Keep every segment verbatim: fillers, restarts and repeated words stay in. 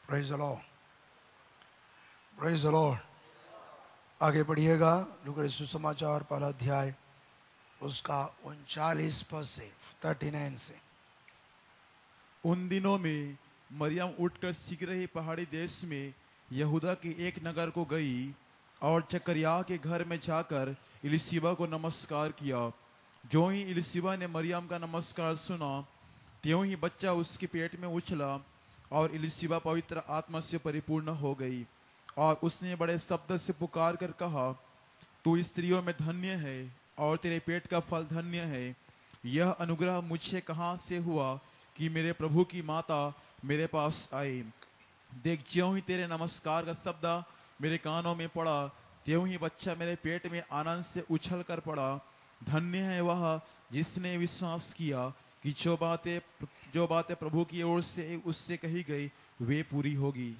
Praise the lord, praise the lord. आगे बढ़िएगा। लूका सुसमाचार पहला अध्याय उसका उनचालीस पद से थर्टी नाइन से। उन दिनों में मरियम उठकर शीघ्र ही पहाड़ी देश में यहूदा के एक नगर को गई और जकरिया के घर में जाकर इलिशिबा को नमस्कार किया। जो ही इलिशिबा ने मरियम का नमस्कार सुना, त्यों ही बच्चा उसके पेट में उछला और इलिशिबा पवित्र आत्मा से परिपूर्ण हो गई। और उसने बड़े शब्द से पुकार कर कहा, तू स्त्रियों में धन्य है और तेरे पेट का फल धन्य है। यह अनुग्रह मुझसे कहाँ से हुआ कि मेरे प्रभु की माता मेरे पास आई। देख, ज्यों ही तेरे नमस्कार का शब्द मेरे कानों में पड़ा, त्यों ही बच्चा मेरे पेट में आनंद से उछल कर पड़ा। धन्य है वह जिसने विश्वास किया कि जो बातें जो बातें प्रभु की ओर से उससे कही गई वे पूरी होगी।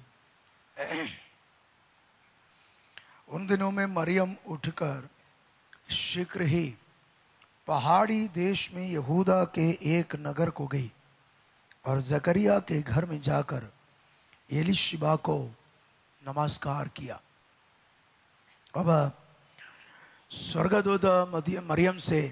उन दिनों में मरियम उठकर शीघ्र ही पहाड़ी देश में यहूदा के एक नगर को गई और जकरिया के घर में जाकर एलिशिबा को नमस्कार किया। अब स्वर्गदूत मरियम से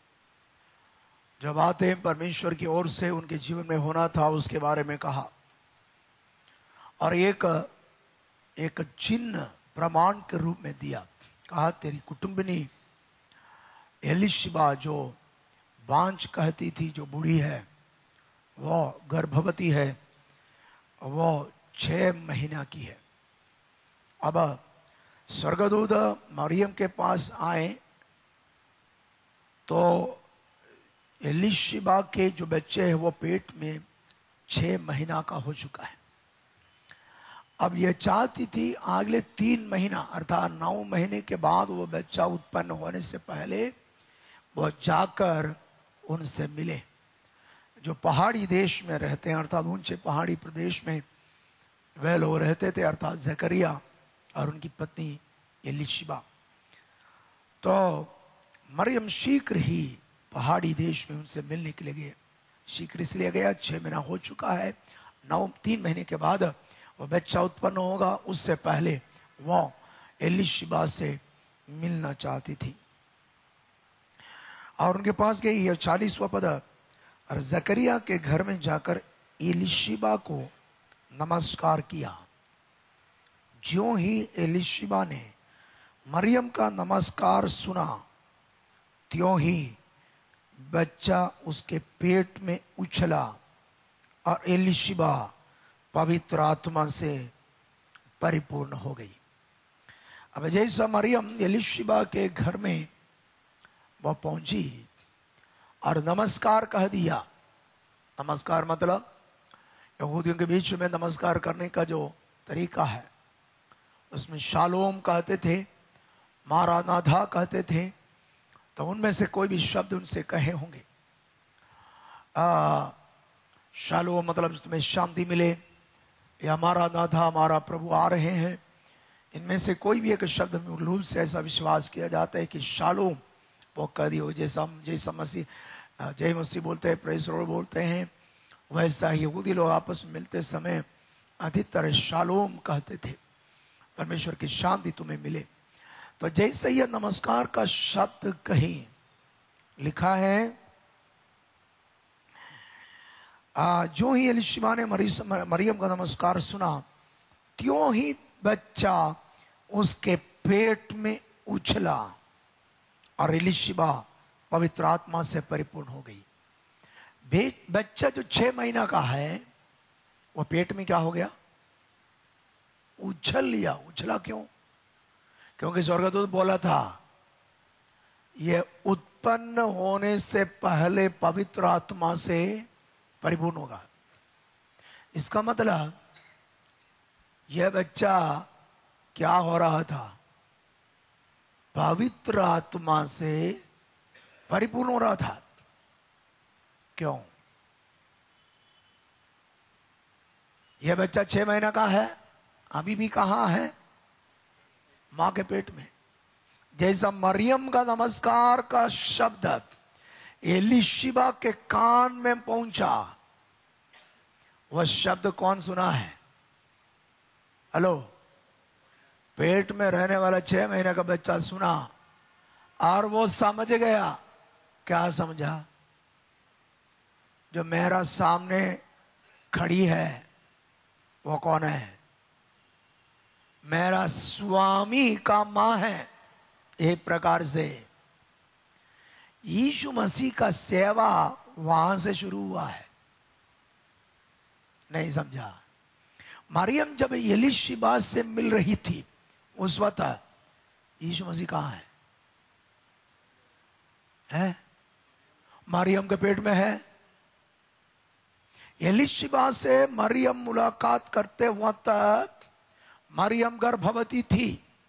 जो बातें परमेश्वर की ओर से उनके जीवन में होना था उसके बारे में कहा और एक एक चिन्ह प्रमाण के रूप में दिया। कहा, तेरी कुटुंबिनी एलिशिबा जो बांझ कहती थी, जो बूढ़ी है, वो गर्भवती है, वो छह महीना की है। अब स्वर्गदूत मरियम के पास आए तो एलिशिबा के जो बच्चे हैं वो पेट में छह महीना का हो चुका है। अब ये चाहती थी अगले तीन महीना अर्थात नौ महीने के बाद वो बच्चा उत्पन्न होने से पहले वो जाकर उनसे मिले जो पहाड़ी देश में रहते हैं, अर्थात ऊंचे पहाड़ी प्रदेश में वह लोग रहते थे, अर्थात जकरिया और उनकी पत्नी एलिशिबा। तो मरियम शीघ्र ही पहाड़ी देश में उनसे मिलने के लिए गए। शीघ्र इसलिए गया, छह महीना हो चुका है, नौ तीन महीने के बाद वो बच्चा उत्पन्न होगा, उससे पहले वो एलिशिबा से मिलना चाहती थी और उनके पास गई। है चालीसवां पद। और जकरिया के घर में जाकर एलिशिबा को नमस्कार किया। ज्यों ही एलिशिबा ने मरियम का नमस्कार सुना, त्यों ही बच्चा उसके पेट में उछला और एलिशिबा पवित्र आत्मा से परिपूर्ण हो गई। अब जैसा मरियम एलिशिबा के घर में वह पहुंची और नमस्कार कह दिया। नमस्कार मतलब यहूदियों के बीच में नमस्कार करने का जो तरीका है उसमें शालोम कहते थे, मारानाथा कहते थे। तो उनमें से कोई भी शब्द उनसे कहे होंगे। आ, शालोम मतलब तुम्हें शांति मिले, या मारानाथा हमारा प्रभु आ रहे हैं। इनमें से कोई भी एक शब्द में उल्लूल से ऐसा विश्वास किया जाता है कि शालोम वो कह दिया। जैसा जैसा मसीह जय मसीह बोलते हैं, प्रेज लॉर्ड बोलते हैं, वैसा ही यहूदी लोग आपस में मिलते समय अधिकतर शालोम कहते थे, परमेश्वर की शांति तुम्हें मिले। तो जैसे यह नमस्कार का शब्द कहीं लिखा है, आ, जो ही एलिशिबा ने मरियम का नमस्कार सुना, त्यों ही बच्चा उसके पेट में उछला और एलिशिबा पवित्र आत्मा से परिपूर्ण हो गई। बच्चा जो छह महीना का है वो पेट में क्या हो गया? उछल लिया। उछला क्यों? क्योंकि स्वर्गदूत बोला था यह उत्पन्न होने से पहले पवित्र आत्मा से परिपूर्ण होगा। इसका मतलब यह बच्चा क्या हो रहा था? पवित्र आत्मा से परिपूर्ण हो रहा था। क्यों? यह बच्चा छह महीना का है, अभी भी कहां है? मां के पेट में। जैसा मरियम का नमस्कार का शब्द एलिशिबा के कान में पहुंचा, वह शब्द कौन सुना है? हेलो, पेट में रहने वाला छह महीने का बच्चा सुना और वो समझ गया। क्या समझा? जो मेरा सामने खड़ी है वो कौन है? मेरा स्वामी का मां है। एक प्रकार से यीशु मसीह का सेवा वहां से शुरू हुआ है। नहीं समझा? मरियम जब एलीशिबा से मिल रही थी उस वक्त यीशु मसीह कहां है? है मरियम के पेट में है। एलीशिबा से मरियम मुलाकात करते वक्त मरियम गर्भवती थी।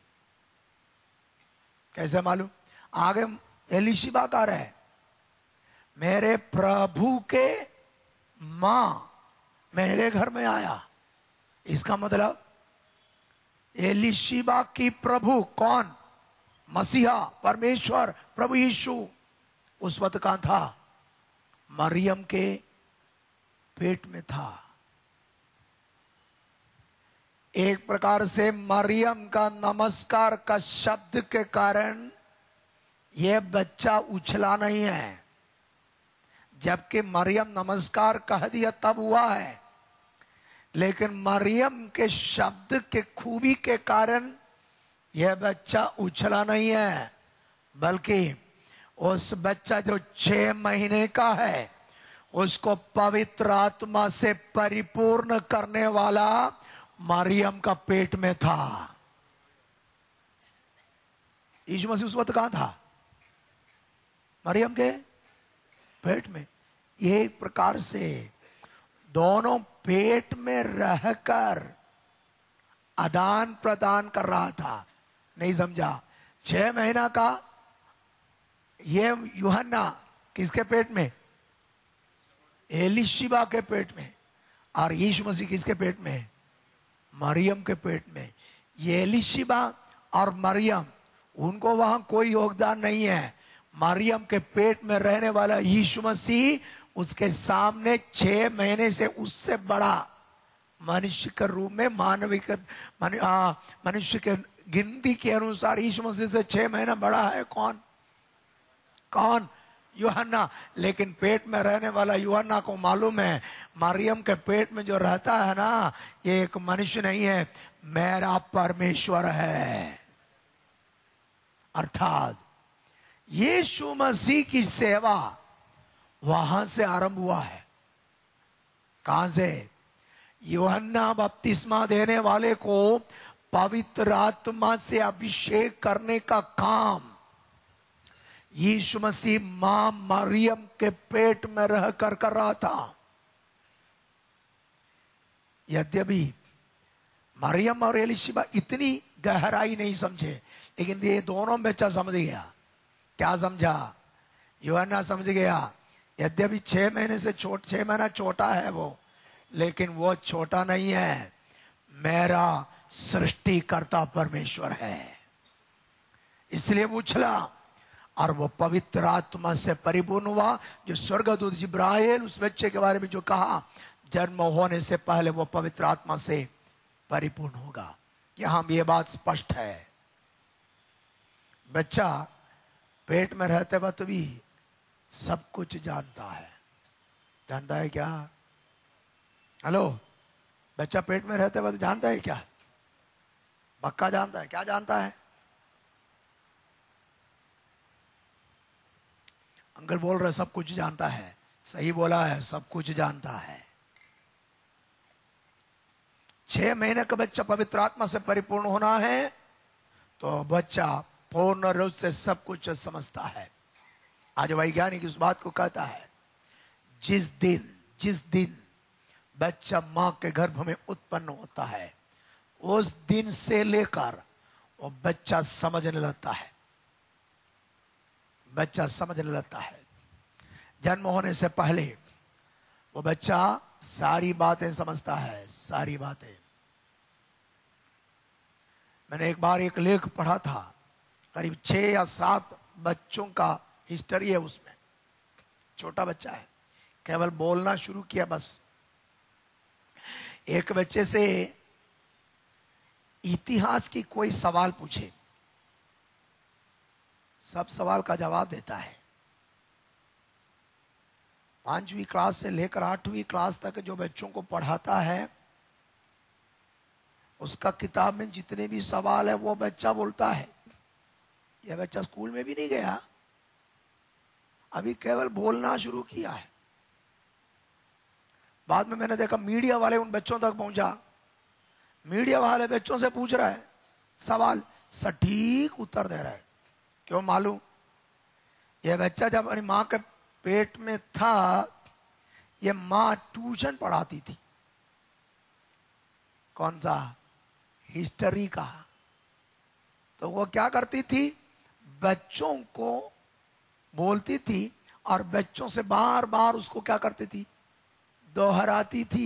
कैसे मालूम? आगे एलीशिबा का रहे, मेरे प्रभु के मां मेरे घर में आया। इसका मतलब एलीशिबा की प्रभु कौन? मसीहा, परमेश्वर, प्रभु यीशु उस वक्त कहां था? मरियम के पेट में था। एक प्रकार से मरियम का नमस्कार का शब्द के कारण यह बच्चा उछला नहीं है, जबकि मरियम नमस्कार कह दिया तब हुआ है। लेकिन मरियम के शब्द के खूबी के कारण यह बच्चा उछला नहीं है, बल्कि उस बच्चा जो छह महीने का है उसको पवित्र आत्मा से परिपूर्ण करने वाला मरियम का पेट में था। यीशु मसीह उस वक्त कहां था? मरियम के पेट में। एक प्रकार से दोनों पेट में रहकर आदान प्रदान कर रहा था। नहीं समझा? छह महीना का ये यूहन्ना किसके पेट में? एलीशिबा के पेट में। और यीशु मसीह किसके पेट में? मरियम के पेट में। ये एलीशिबा और मरियम, उनको वहां कोई योगदान नहीं है। मरियम के पेट में रहने वाला यीशु मसीह उसके सामने छह महीने से उससे बड़ा मनुष्य के रूप में, मानविक मनुष्य के गिनती के अनुसार यीशु मसीह से छह महीना बड़ा है कौन? कौन? यूहन्ना। लेकिन पेट में रहने वाला यूहन्ना को मालूम है मरियम के पेट में जो रहता है ना, ये एक मनुष्य नहीं है, मेरा परमेश्वर है। अर्थात यीशु मसीह की सेवा वहां से आरंभ हुआ है। कहां से? यूहन्ना बपतिस्मा देने वाले को पवित्र आत्मा से अभिषेक करने का काम यीशु मसीह मां मरियम के पेट में रहकर कर रहा था। यद्यपि मरियम और एलीशिबा इतनी गहराई नहीं समझे, लेकिन ये दोनों बच्चा समझ गया। क्या समझा? यूहन्ना समझ गया। यद्यपि छह महीने से छोट छह महीना छोटा है वो, लेकिन वो छोटा नहीं है, मेरा सृष्टिकर्ता परमेश्वर है। इसलिए वो उछला और वो पवित्र आत्मा से परिपूर्ण हुआ। जो स्वर्गदूत जिब्राइल उस बच्चे के बारे में जो कहा, जन्म होने से पहले वो पवित्र आत्मा से परिपूर्ण होगा। यहां भी ये बात स्पष्ट है। बच्चा पेट में रहते वक्त भी सब कुछ जानता है। जानता है क्या? हेलो, बच्चा पेट में रहते वक्त जानता है क्या? पक्का जानता है। क्या जानता है? अंकल बोल रहे सब कुछ जानता है। सही बोला है, सब कुछ जानता है। छह महीने का बच्चा पवित्र आत्मा से परिपूर्ण होना है तो बच्चा पूर्ण रूप से सब कुछ समझता है। आज वैज्ञानिक इस बात को कहता है, जिस दिन जिस दिन बच्चा मां के गर्भ में उत्पन्न होता है उस दिन से लेकर वो बच्चा समझने लगता है। बच्चा समझने लगता है। जन्म होने से पहले वो बच्चा सारी बातें समझता है, सारी बातें। मैंने एक बार एक लेख पढ़ा था, करीब छह या सात बच्चों का हिस्ट्री है उसमें। छोटा बच्चा है, केवल बोलना शुरू किया बस। एक बच्चे से इतिहास की कोई सवाल पूछे, सब सवाल का जवाब देता है। पांचवी क्लास से लेकर आठवीं क्लास तक जो बच्चों को पढ़ाता है, उसका किताब में जितने भी सवाल है वो बच्चा बोलता है। यह बच्चा स्कूल में भी नहीं गया, अभी केवल बोलना शुरू किया है। बाद में मैंने देखा मीडिया वाले उन बच्चों तक पहुंचा, मीडिया वाले बच्चों से पूछ रहा है सवाल, सटीक उत्तर दे रहा है। क्यों मालूम? यह बच्चा जब अपनी मां के पेट में था, यह मां ट्यूशन पढ़ाती थी। कौन सा? हिस्ट्री का। तो वो क्या करती थी, बच्चों को बोलती थी और बच्चों से बार बार उसको क्या करती थी, दोहराती थी।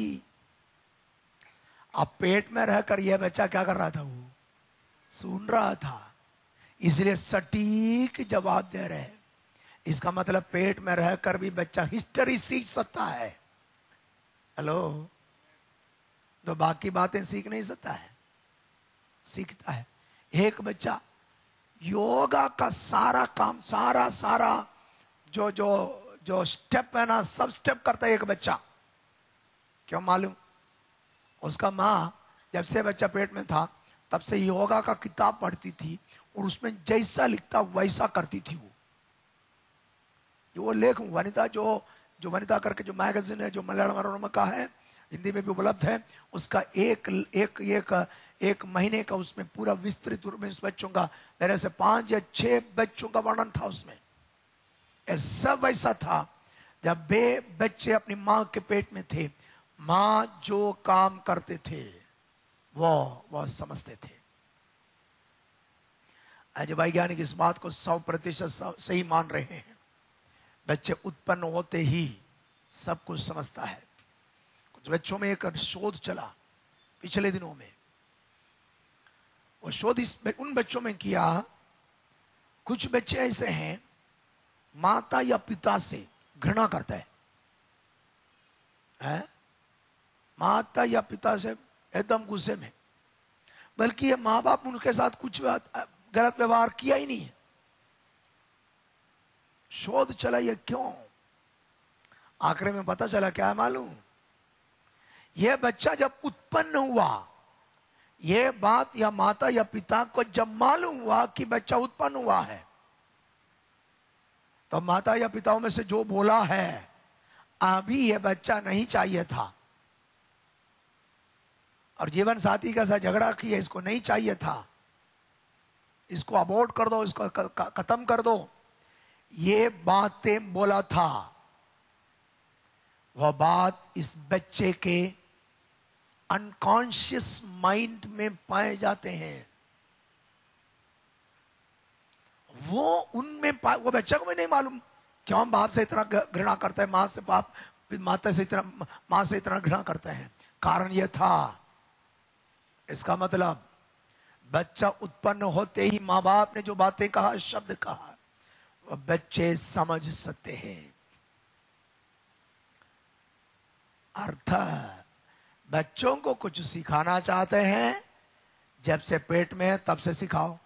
अब पेट में रहकर यह बच्चा क्या कर रहा था, वो सुन रहा था, इसलिए सटीक जवाब दे रहे हैं। इसका मतलब पेट में रहकर भी बच्चा हिस्ट्री सीख सकता है। हेलो, तो बाकी बातें सीख नहीं सकता है? सीखता है। एक बच्चा योगा का सारा काम, सारा सारा जो जो जो स्टेप है ना, सब स्टेप करता है एक बच्चा। क्यों मालूम? उसका माँ जब से बच्चा पेट में था तब से योगा का किताब पढ़ती थी और उसमें जैसा लिखता वैसा करती थी। वो जो वो लेख वनिता, जो जो वनिता करके जो मैगजीन है, जो मलयालम मनोरमा का है, हिंदी में भी उपलब्ध है, उसका एक एक एक एक महीने का उसमें पूरा विस्तृत रूप में उस बच्चों का, मेरे से पांच या छह बच्चों का वर्णन था उसमें। ऐसा वैसा था जब वे बच्चे अपनी मां के पेट में थे। मां जो काम करते थे वो वो समझते थे। आज वैज्ञानिक इस बात को सौ प्रतिशत सही मान रहे हैं। बच्चे उत्पन्न होते ही सब कुछ समझता है। कुछ बच्चों में एक शोध चला पिछले दिनों में। वो शोध इस उन बच्चों में किया, कुछ बच्चे ऐसे हैं माता या पिता से घृणा करते हैं, है? माता या पिता से एकदम गुस्से में, बल्कि ये माँ बाप उनके साथ कुछ गलत व्यवहार किया ही नहीं है। शोध चला ये क्यों? आखिर में पता चला क्या है मालूम? यह बच्चा जब उत्पन्न हुआ, यह बात या माता या पिता को जब मालूम हुआ कि बच्चा उत्पन्न हुआ है, तो माता या पिताओं में से जो बोला है अभी यह बच्चा नहीं चाहिए था, और जीवन साथी के साथ झगड़ा किया, इसको नहीं चाहिए था, इसको अबॉर्ट कर दो, इसको खत्म कर दो, ये बातें बोला था। वह बात इस बच्चे के अनकॉन्शियस माइंड में पाए जाते हैं। वो उनमें वो बच्चे को भी नहीं मालूम क्यों हम बाप से इतना घृणा करते हैं, मां से बाप माता से इतना मां से इतना घृणा करते हैं। कारण यह था, इसका मतलब बच्चा उत्पन्न होते ही मां बाप ने जो बातें कहा, शब्द कहा, वह बच्चे समझ सकते हैं। अर्थ, बच्चों को कुछ सिखाना चाहते हैं, जब से पेट में है तब से सिखाओ।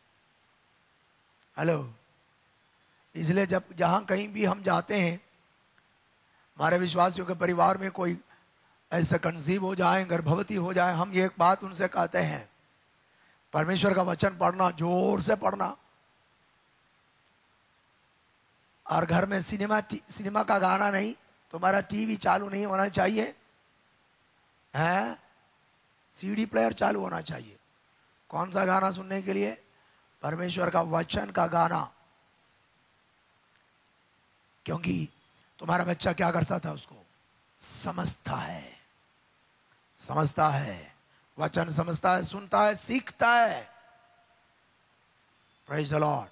हेलो, इसलिए जब जहां कहीं भी हम जाते हैं, हमारे विश्वासियों के परिवार में कोई ऐसा कंसीव हो जाए, गर्भवती हो जाए, हम ये एक बात उनसे कहते हैं, परमेश्वर का वचन पढ़ना, जोर से पढ़ना। और घर में सिनेमा सिनेमा का गाना नहीं, तुम्हारा टीवी चालू नहीं होना चाहिए, है सीडी प्लेयर चालू होना चाहिए। कौन सा गाना सुनने के लिए? परमेश्वर का वचन का गाना। क्योंकि तुम्हारा बच्चा क्या करता था, उसको समझता है, समझता है, वचन समझता है, सुनता है, सीखता है। Praise the lord.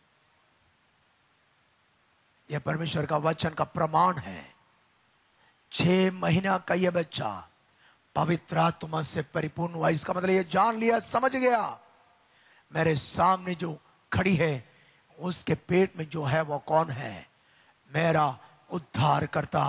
यह परमेश्वर का वचन का प्रमाण है। छह महीना का यह बच्चा पवित्र आत्मा से परिपूर्ण हुआ। इसका मतलब यह जान लिया, समझ गया, मेरे सामने जो खड़ी है उसके पेट में जो है वो कौन है? मेरा उद्धार करता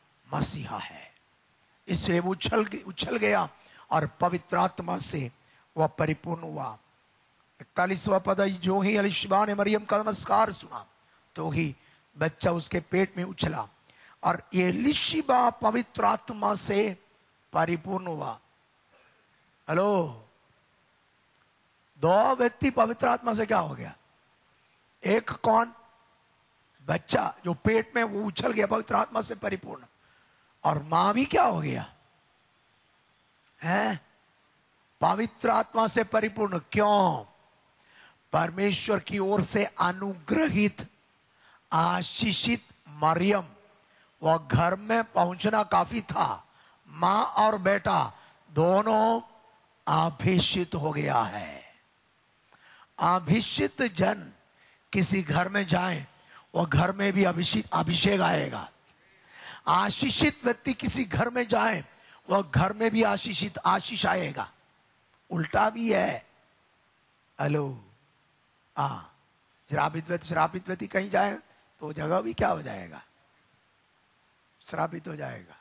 मसीहा है। इसलिए वो उछल उछल गया और पवित्र आत्मा से वह परिपूर्ण हुआ। इकतालीसवां पद, जो ही एलीशिबा ने मरियम का नमस्कार सुना तो ही बच्चा उसके पेट में उछला और एलीशिबा पवित्र आत्मा से परिपूर्ण हुआ। हेलो, दो व्यक्ति पवित्र आत्मा से क्या हो गया? एक कौन? बच्चा जो पेट में वो उछल गया पवित्र आत्मा से परिपूर्ण, और मां भी क्या हो गया है? पवित्र आत्मा से परिपूर्ण। क्यों? परमेश्वर की ओर से अनुग्रहित आशीषित मरियम, वह घर में पहुंचना काफी था। मां और बेटा दोनों अभिषिक्त हो गया है। अभिषिक्त जन किसी घर में जाए, वह घर में भी अभिषेक अभिषेक आएगा। आशीषित व्यक्ति किसी घर में जाए, वह घर में भी आशीषित आशीष आएगा। उल्टा भी है। हेलो, आ श्रापित व्यक्ति श्रापित व्यक्ति कहीं जाए तो जगह भी क्या हो जाएगा? श्रापित हो जाएगा।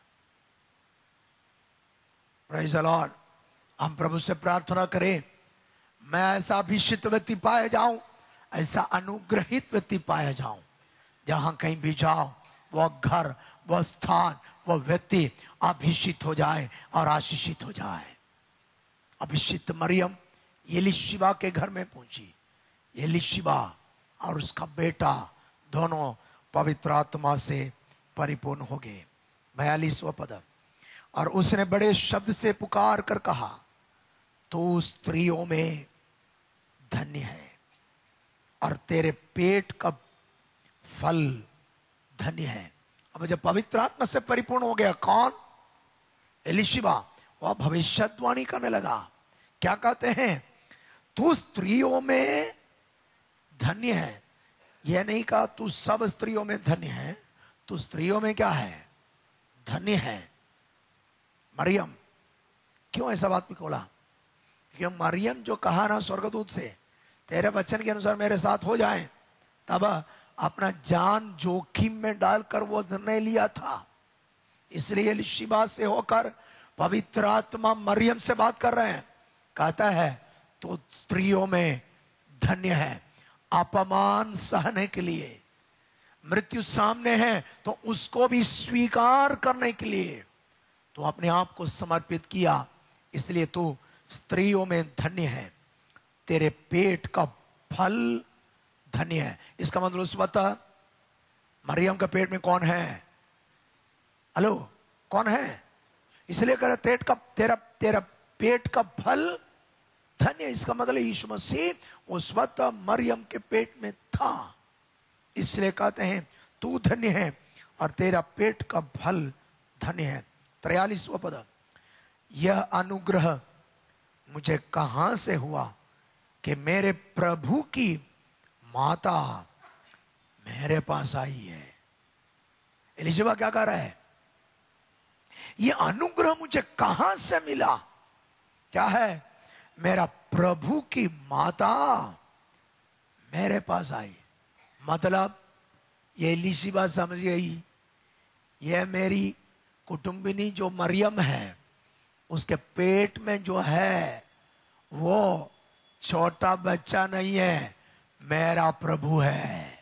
Praise the lord. हम प्रभु से प्रार्थना करें, मैं ऐसा अभिषिक्त व्यक्ति पाया जाऊं, ऐसा अनुग्रहित व्यक्ति पाया जाऊं, जहां कहीं भी जाओ वह घर, वह स्थान, वह व्यक्ति अभिषिक्त हो जाए और आशीषित हो जाए। अभिषिक्त मरियम एलीशिबा के घर में पहुंची। एलीशिबा और उसका बेटा दोनों पवित्र आत्मा से परिपूर्ण हो गए। बयालीसवां पद, और उसने बड़े शब्द से पुकार कर कहा, तू स्त्रियों में धन्य है और तेरे पेट का फल धन्य है। अब जब पवित्र आत्मा से परिपूर्ण हो गया, कौन? एलीशिबा। वह भविष्यवाणी करने लगा। क्या कहते हैं? तू स्त्रियों में धन्य है। यह नहीं कहा तू सब स्त्रियों में धन्य है, तू स्त्रियों में क्या है? धन्य है। मरियम, क्यों ऐसा बात भी बोला? क्योंकि मरियम जो कहा ना स्वर्गदूत से, तेरे वचन के अनुसार मेरे साथ हो जाए, तब अपना जान जोखिम में डालकर वो निर्णय लिया था। इसलिए एलीशिबा से होकर पवित्र आत्मा मरियम से बात कर रहे हैं। कहता है तो स्त्रियों में धन्य है। अपमान सहने के लिए, मृत्यु सामने है तो उसको भी स्वीकार करने के लिए तो अपने आप को समर्पित किया। इसलिए तू स्त्रियों में धन्य है, तेरे पेट का फल धन्य है। इसका मतलब स्वतः मरियम का पेट में कौन है? हेलो, कौन है? इसलिए कह रहा पेट का तेरा तेरा पेट का फल धन्य। इसका मतलब यीशु मसीह वो स्वतः मरियम के पेट में था। इसलिए कहते हैं तू धन्य है और तेरा पेट का फल धन्य है। त्रयालीसवां पद, यह अनुग्रह मुझे कहां से हुआ कि मेरे प्रभु की माता मेरे पास आई है? एलीशिबा क्या कह रहा है? यह अनुग्रह मुझे कहां से मिला? क्या है? मेरा प्रभु की माता मेरे पास आई। मतलब ये एलीशिबा समझ गई, यह मेरी कुटुंबिनी जो मरियम है, उसके पेट में जो है वो छोटा बच्चा नहीं है, मेरा प्रभु है।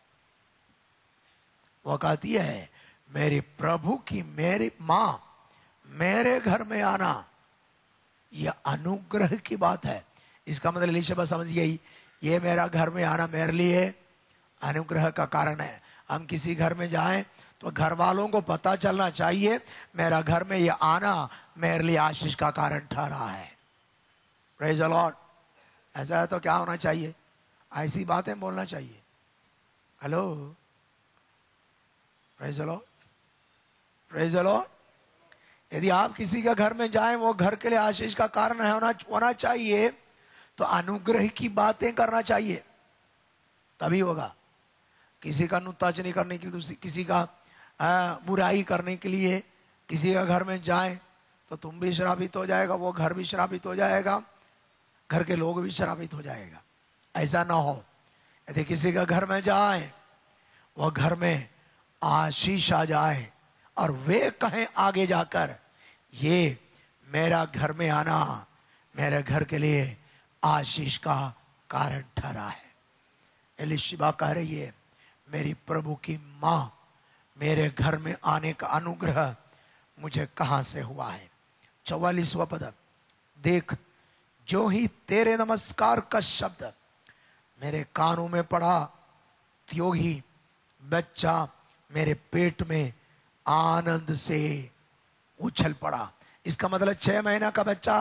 वो कहती है मेरे प्रभु की मेरी मां मेरे घर में आना, यह अनुग्रह की बात है। इसका मतलब एलीशिबा समझ गई, ये मेरा घर में आना मेरे लिए अनुग्रह का कारण है। हम किसी घर में जाएं तो घर वालों को पता चलना चाहिए मेरा घर में ये आना मेरे लिए आशीष का कारण ठहरा है। Praise the lord. ऐसा है तो क्या होना चाहिए? ऐसी बातें बोलना चाहिए। Hello, praise the lord, praise the lord. यदि आप किसी के घर में जाएं, वो घर के लिए आशीष का कारण है होना होना चाहिए, तो अनुग्रह की बातें करना चाहिए, तभी होगा। किसी का नुक्ताचनी करने के लिए, किसी का आ, बुराई करने के लिए किसी का घर में जाए तो तुम भी श्रापित हो जाएगा, वो घर भी श्रापित हो जाएगा, घर के लोग भी श्रापित हो जाएगा। ऐसा ना हो। यदि किसी का घर में जाए, वह घर में आशीष आ जाए और वे कहें आगे जाकर, ये मेरा घर में आना मेरे घर के लिए आशीष का कारण ठहरा है। एलिशिबा कह रही है, मेरी प्रभु की मां, मेरे घर में आने का अनुग्रह मुझे कहां से हुआ है। चौवालीसवां पद, देख जो ही तेरे नमस्कार का शब्द मेरे कानों में पड़ा, त्यों ही बच्चा मेरे पेट में आनंद से उछल पड़ा। इसका मतलब छह महीना का बच्चा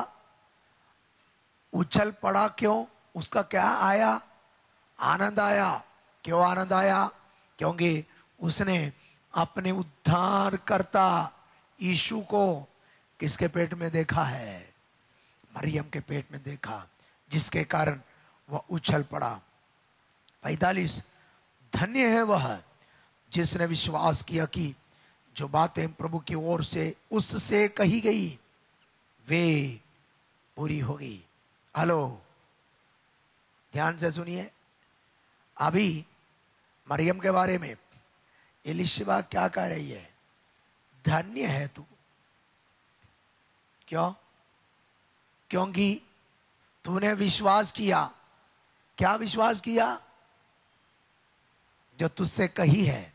उछल पड़ा, क्यों? उसका क्या आया? आनंद आया। क्यों आनंद आया? क्योंकि उसने अपने उद्धारकर्ता यीशु को किसके पेट में देखा है? मरियम के पेट में देखा, जिसके कारण वह उछल पड़ा। पैंतालीस, धन्य है वह जिसने विश्वास किया कि जो बातें प्रभु की ओर से उससे कही गई वे पूरी होगी। हेलो, ध्यान से सुनिए। अभी मरियम के बारे में एलिशिबा क्या कह रही है? धन्य है तू। क्यों? क्योंकि तूने विश्वास किया। क्या विश्वास किया? जो तुझसे कही है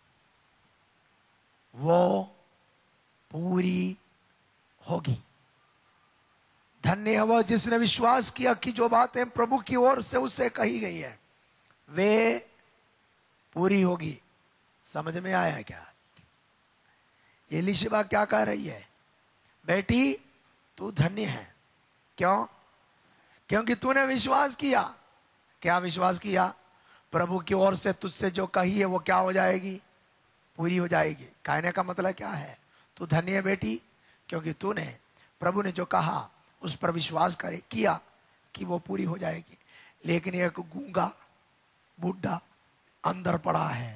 वो पूरी होगी। धन्य है वह जिसने विश्वास किया कि जो बातें प्रभु की ओर से उससे कही गई है वे पूरी होगी। समझ में आया क्या? एलिशिबा क्या कह रही है? बेटी तू धन्य है। क्यों? क्योंकि तूने विश्वास किया। क्या विश्वास किया? प्रभु की ओर से तुझसे जो कही है वो क्या हो जाएगी? पूरी हो जाएगी। कहने का मतलब क्या है? तू धन्य है बेटी, क्योंकि तूने प्रभु ने जो कहा उस पर विश्वास करे किया कि वो पूरी हो जाएगी। लेकिन एक गूंगा बुढ़ा अंदर पड़ा है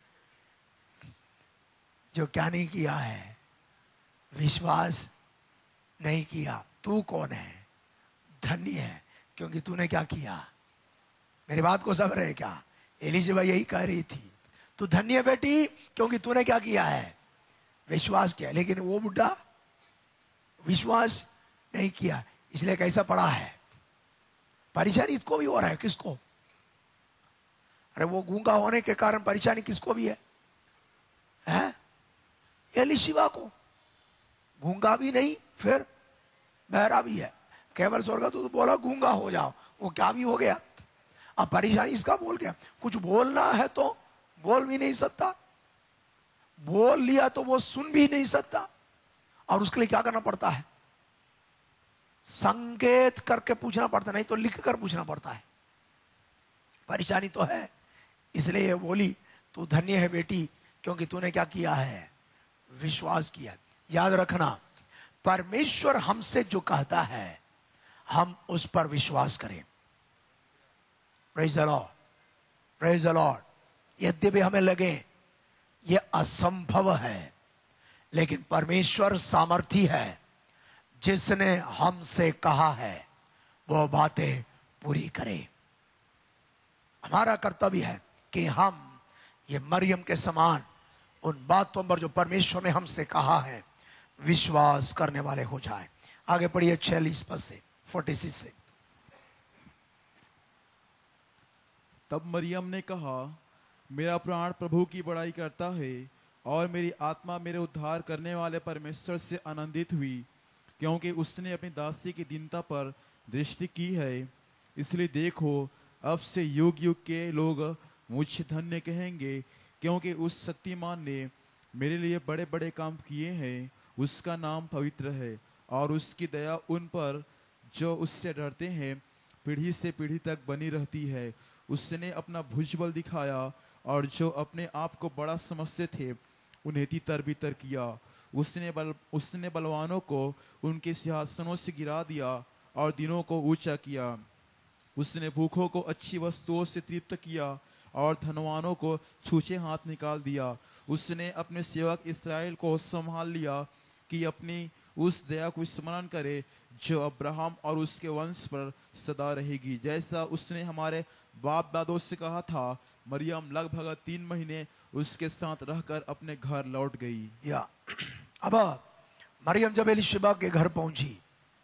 जो क्या नहीं किया है? विश्वास नहीं किया। तू कौन है? धन्य है, क्योंकि तूने क्या किया? मेरी बात को समझ रहे क्या? एलिशिबा यही कह रही थी, तू धन्य है बेटी, क्योंकि तूने क्या किया है? विश्वास किया। लेकिन वो बुढ़ा विश्वास नहीं किया, इसलिए कैसा पड़ा है? परेशानी इसको भी हो रहा है। किसको? अरे वो गूंगा होने के कारण परेशानी किसको भी है? हैं? एलिशिबा को। गूंगा भी नहीं, फिर बहरा भी है। केवल स्वर्ग तो बोला गूंगा हो जाओ, वो क्या भी हो गया। अब परेशानी इसका बोल गया। कुछ बोलना है तो बोल भी नहीं सकता, बोल लिया तो वो सुन भी नहीं सकता। और उसके लिए क्या करना पड़ता है? संकेत करके पूछना पड़ता, नहीं तो लिख कर पूछना पड़ता है। परेशानी तो है। इसलिए ये बोली तू धन्य है बेटी, क्योंकि तूने क्या किया है? विश्वास किया। याद रखना, परमेश्वर हमसे जो कहता है हम उस पर विश्वास करें। Praise the lord, praise the lord. यद्यपि हमें लगे ये असंभव है, लेकिन परमेश्वर सामर्थी है। जिसने हमसे कहा है वो बातें पूरी करे। हमारा कर्तव्य है कि हम ये मरियम के समान उन बातों पर जो परमेश्वर ने हमसे कहा है विश्वास करने वाले हो जाए। आगे पढ़िए छियालीस पद से, छियालीस से। तब मरियम ने कहा, मेरा प्राण प्रभु की बड़ाई करता है और मेरी आत्मा मेरे उद्धार करने वाले परमेश्वर से आनंदित हुई, क्योंकि उसने अपनी दासी की दीनता पर दृष्टि की है। इसलिए देखो, अब से युग युग के लोग मुझे धन्य कहेंगे, क्योंकि उस शक्तिमान ने मेरे लिए बड़े बड़े काम किए हैं। उसका नाम पवित्र है और उसकी दया उन पर जो उससे डरते हैं पीढ़ी से पीढ़ी तक बनी रहती है। उसने अपना भुजबल दिखाया और जो अपने आप को बड़ा समझते थे उन्हें तितर बितर किया। उसने बल उसने बलवानों को उनके सिंहासनों से गिरा दिया और दिनों को ऊंचा किया। उसने भूखों को अच्छी वस्तुओं से तृप्त किया और धनवानों को छूछे हाथ निकाल दिया। उसने अपने सेवक इसराइल को संभाल लिया कि अपनी उस दया को स्मरण करे जो अब्राहम और उसके वंश पर सदा रहेगी, जैसा उसने हमारे बाप दादों से कहा था। मरियम लगभग तीन महीने उसके साथ रहकर अपने घर लौट गई। या अब मरियम जब एलिशिबा के घर पहुंची,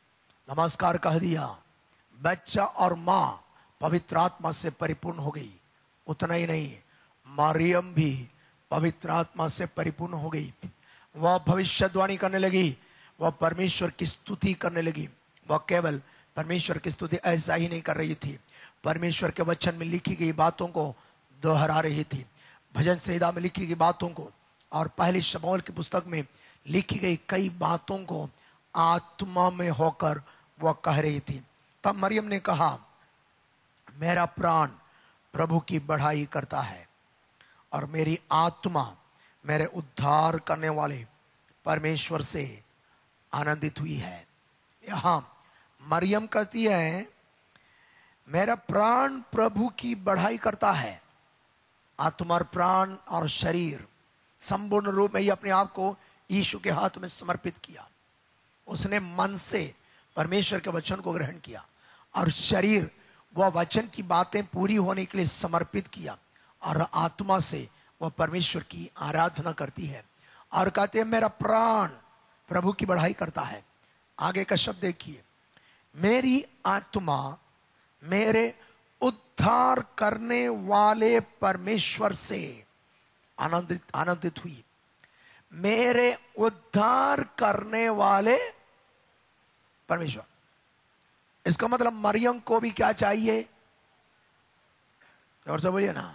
नमस्कार कह दिया, बच्चा और मां पवित्र आत्मा से परिपूर्ण हो गई। उतना ही नहीं, मरियम भी पवित्र आत्मा से परिपूर्ण हो गई। वह भविष्यवाणी करने लगी, वह परमेश्वर की स्तुति करने लगी। वह केवल परमेश्वर की स्तुति ऐसा ही नहीं कर रही थी, परमेश्वर के वचन में लिखी गई बातों को दोहरा रही थी, भजन संहिता में लिखी गई बातों को और पहली शमूएल की पुस्तक में लिखी गई कई बातों को आत्मा में होकर वह कह रही थी। तब मरियम ने कहा, मेरा प्राण प्रभु की बढ़ाई करता है और मेरी आत्मा मेरे उद्धार करने वाले परमेश्वर से आनंदित हुई है। यहां मरियम कहती है, मेरा प्राण प्रभु की बढ़ाई करता है। आत्मा और प्राण और शरीर संपूर्ण रूप में ही अपने आप को यीशु के हाथ में समर्पित किया। उसने मन से परमेश्वर के वचन को ग्रहण किया और शरीर वह वचन की बातें पूरी होने के लिए समर्पित किया और आत्मा से वह परमेश्वर की आराधना करती है और कहते हैं, मेरा प्राण प्रभु की बढ़ाई करता है। आगे का शब्द देखिए, मेरी आत्मा मेरे उद्धार करने वाले परमेश्वर से आनंदित आनंदित हुई। मेरे उद्धार करने वाले परमेश्वर, इसका मतलब मरियम को भी क्या चाहिए? और से बोलिए ना।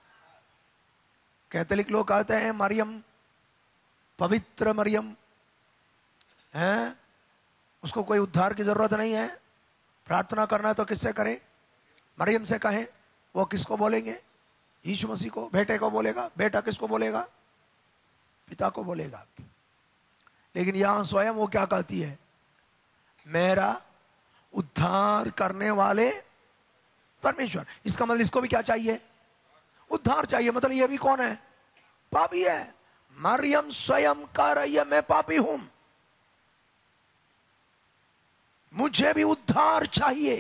कैथोलिक लोग कहते हैं मरियम पवित्र मरियम है, उसको कोई उद्धार की जरूरत नहीं है। प्रार्थना करना है तो किससे करें? मरियम से कहें। वो किसको बोलेंगे? यीशु मसीह को। बेटे को बोलेगा। बेटा किसको बोलेगा? पिता को बोलेगा। लेकिन यहां स्वयं वो क्या कहती है? मेरा उद्धार करने वाले परमेश्वर। इसका मतलब इसको भी क्या चाहिए? उद्धार चाहिए। मतलब ये भी कौन है? पापी है। मरियम स्वयं कह रही है, मैं पापी हूं, मुझे भी उद्धार चाहिए।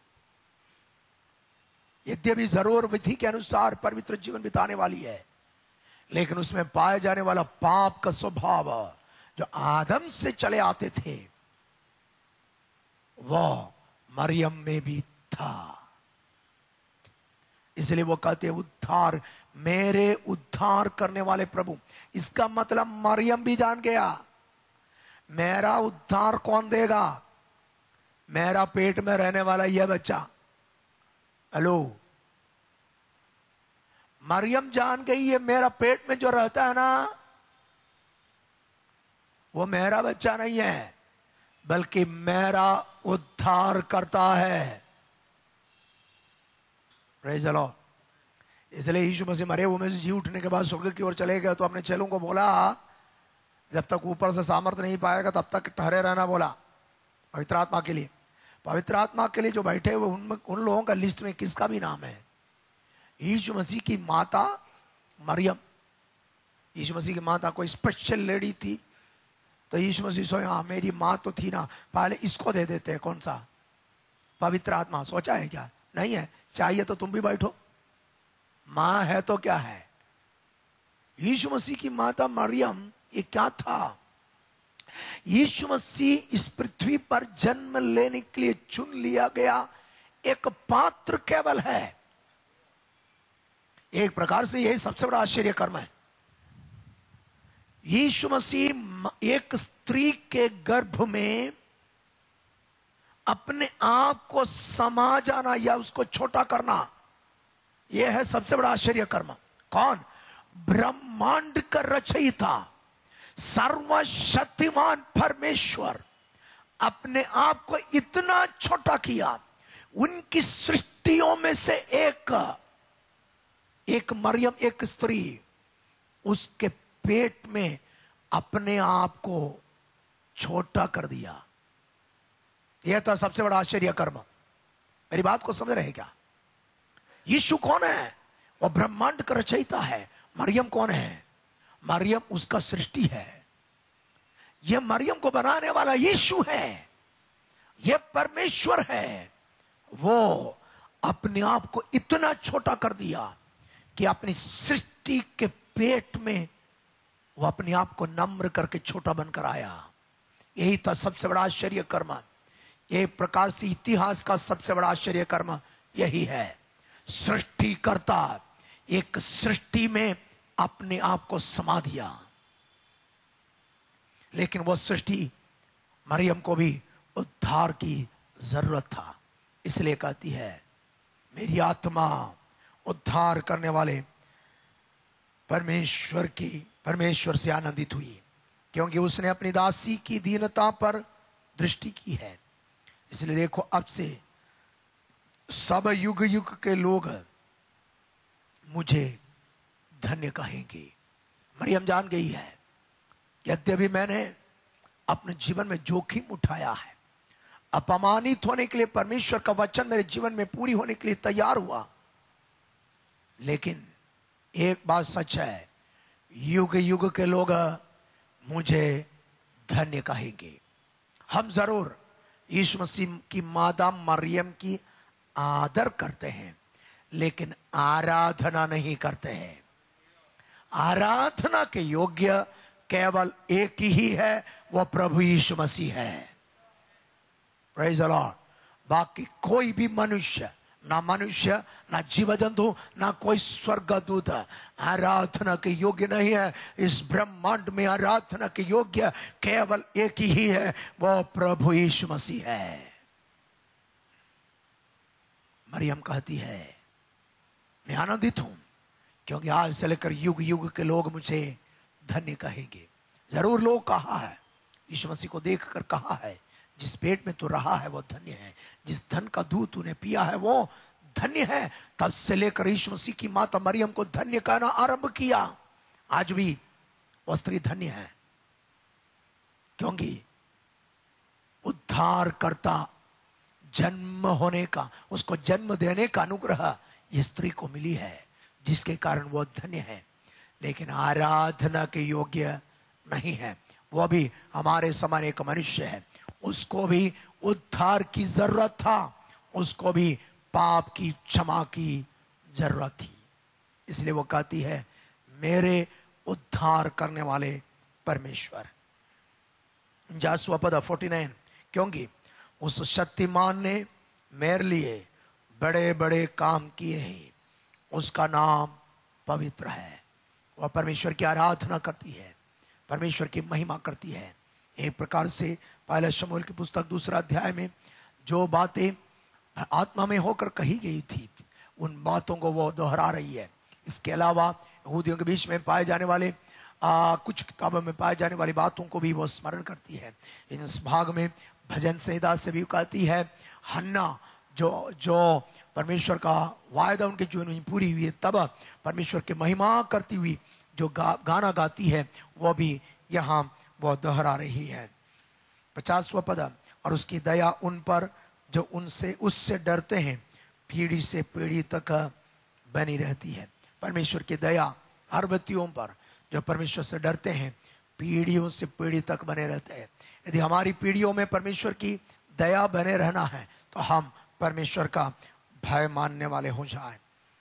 यद्यपि जरूर विधि के अनुसार पवित्र जीवन बिताने वाली है, लेकिन उसमें पाए जाने वाला पाप का स्वभाव जो आदम से चले आते थे वह मरियम में भी था। इसलिए वो कहते हैं, उद्धार, मेरे उद्धार करने वाले प्रभु। इसका मतलब मरियम भी जान गया, मेरा उद्धार कौन देगा? मेरा पेट में रहने वाला यह बच्चा। हेलो, मरियम जान गई है, मेरा पेट में जो रहता है ना, वो मेरा बच्चा नहीं है, बल्कि मेरा उद्धार करता है। Praise the lord. इसलिए यीशु मसीह मरे हुए में से जी उठने के बाद स्वर्ग की ओर चले गए तो अपने चेलों को बोला, जब तक ऊपर से सामर्थ्य नहीं पाएगा तब तक ठहरे रहना बोला, पवित्र आत्मा के लिए। पवित्र आत्मा के लिए जो बैठे हुए उन, उन लोगों का लिस्ट में किसका भी नाम है? यीशु मसीह की माता मरियम। यीशु मसीह की माता कोई स्पेशल लेडी थी तो यीशु मसीह सोचे, हाँ मेरी माँ तो थी ना, पहले इसको दे देते हैं। कौन सा? पवित्र आत्मा। सोचा है क्या? नहीं है। चाहिए तो तुम भी बैठो, माँ है तो क्या है। यीशु मसीह की माता मरियम ये क्या था? यीशु मसीह इस पृथ्वी पर जन्म लेने के लिए चुन लिया गया एक पात्र केवल है। एक प्रकार से यही सबसे बड़ा आश्चर्य कर्म है। यीशु मसीह एक स्त्री के गर्भ में अपने आप को समा जाना या उसको छोटा करना, यह है सबसे बड़ा आश्चर्य कर्म। कौन? ब्रह्मांड का रचयिता सर्वशक्तिमान परमेश्वर अपने आप को इतना छोटा किया। उनकी सृष्टियों में से एक एक मरियम, एक स्त्री, उसके पेट में अपने आप को छोटा कर दिया। यह था सबसे बड़ा आश्चर्य कर्म। मेरी बात को समझ रहे हैं क्या? यीशु कौन है? वह ब्रह्मांड का रचयिता है। मरियम कौन है? मरियम उसका सृष्टि है। यह मरियम को बनाने वाला यीशु है, यह परमेश्वर है। वो अपने आप को इतना छोटा कर दिया कि अपनी सृष्टि के पेट में वो अपने आप को नम्र करके छोटा बनकर आया। यही था सबसे बड़ा आश्चर्य कर्म। ये प्रकार से इतिहास का सबसे बड़ा आश्चर्य कर्म यही है। सृष्टिकर्ता एक सृष्टि में अपने आप को समा दिया, लेकिन वह सृष्टि मरियम को भी उद्धार की जरूरत था। इसलिए कहती है मेरी आत्मा उद्धार करने वाले परमेश्वर की परमेश्वर से आनंदित हुई, क्योंकि उसने अपनी दासी की दीनता पर दृष्टि की है। इसलिए देखो, अब से सब युग युग के लोग मुझे धन्य कहेंगे। मरियम जान गई है, यद्यपि मैंने अपने जीवन में जोखिम उठाया है, अपमानित होने के लिए परमेश्वर का वचन मेरे जीवन में पूरी होने के लिए तैयार हुआ, लेकिन एक बात सच है, युग युग के लोग मुझे धन्य कहेंगे। हम जरूर यीशु मसीह की मादा मरियम की आदर करते हैं, लेकिन आराधना नहीं करते हैं। आराधना के योग्य केवल एक ही है, वह प्रभु यीशु मसीह है। Praise the lord. बाकी कोई भी मनुष्य, ना मनुष्य, ना जीव जंतु, ना कोई स्वर्गदूत आराधना के योग्य नहीं है। इस ब्रह्मांड में आराधना के योग्य केवल एक ही है, वो प्रभु यीशु मसीह है। मरियम कहती है मैं आनंदित हूं, क्योंकि आज से लेकर युग युग के लोग मुझे धन्य कहेंगे। जरूर लोग कहा है, यीशु मसीह को देखकर कहा है, जिस पेट में तू रहा है वो धन्य है, जिस धन का दूध तूने पिया है वो धन्य है। तब से लेकर यीशु मसीह की माता मरियम को धन्य कहना आरंभ किया। आज भी वो स्त्री धन्य है, क्योंकि उद्धार करता जन्म होने का, उसको जन्म देने का अनुग्रह इस स्त्री को मिली है, जिसके कारण वो धन्य है। लेकिन आराधना के योग्य नहीं है। वो भी हमारे समान एक मनुष्य है, उसको भी उद्धार की जरूरत था, उसको भी पाप की क्षमा की जरूरत थी। इसलिए वो कहती है मेरे उद्धार करने वाले परमेश्वर। जासुआ पद उनचास, क्योंकि उस शक्तिमान ने मेरे लिए बड़े बड़े काम किए हैं, उसका नाम पवित्र है। वह परमेश्वर की आराधना करती है, परमेश्वर की महिमा करती है। एक प्रकार से पहले शमूएल की पुस्तक दूसरा अध्याय में जो बातें आत्मा में होकर कही गई थी, उन बातों को वो दोहरा रही है। इसके अलावा यहूदियों के बीच में पाए जाने वाले आ, कुछ किताबों में पाए जाने वाली बातों को भी वो स्मरण करती है। इस भाग में भजन संहिता से भी कहती है, हन्ना जो जो परमेश्वर का वायदा उनके जीवन में पूरी हुई है, तब परमेश्वर की महिमा करती हुई जो गा, गाना गाती है, वो भी यहाँ वो दोहरा रही है। पचासवां पद, और उसकी दया उन पर जो उनसे उससे डरते हैं पीढ़ी से पीढ़ी तक बनी रहती है। परमेश्वर की दया हर व्यक्तियों पर जो परमेश्वर से डरते हैं पीढ़ियों से पीढ़ी तक बने रहते हैं। यदि हमारी पीढ़ियों में परमेश्वर की दया बने रहना है तो हम परमेश्वर का भय मानने वाले हो जाए।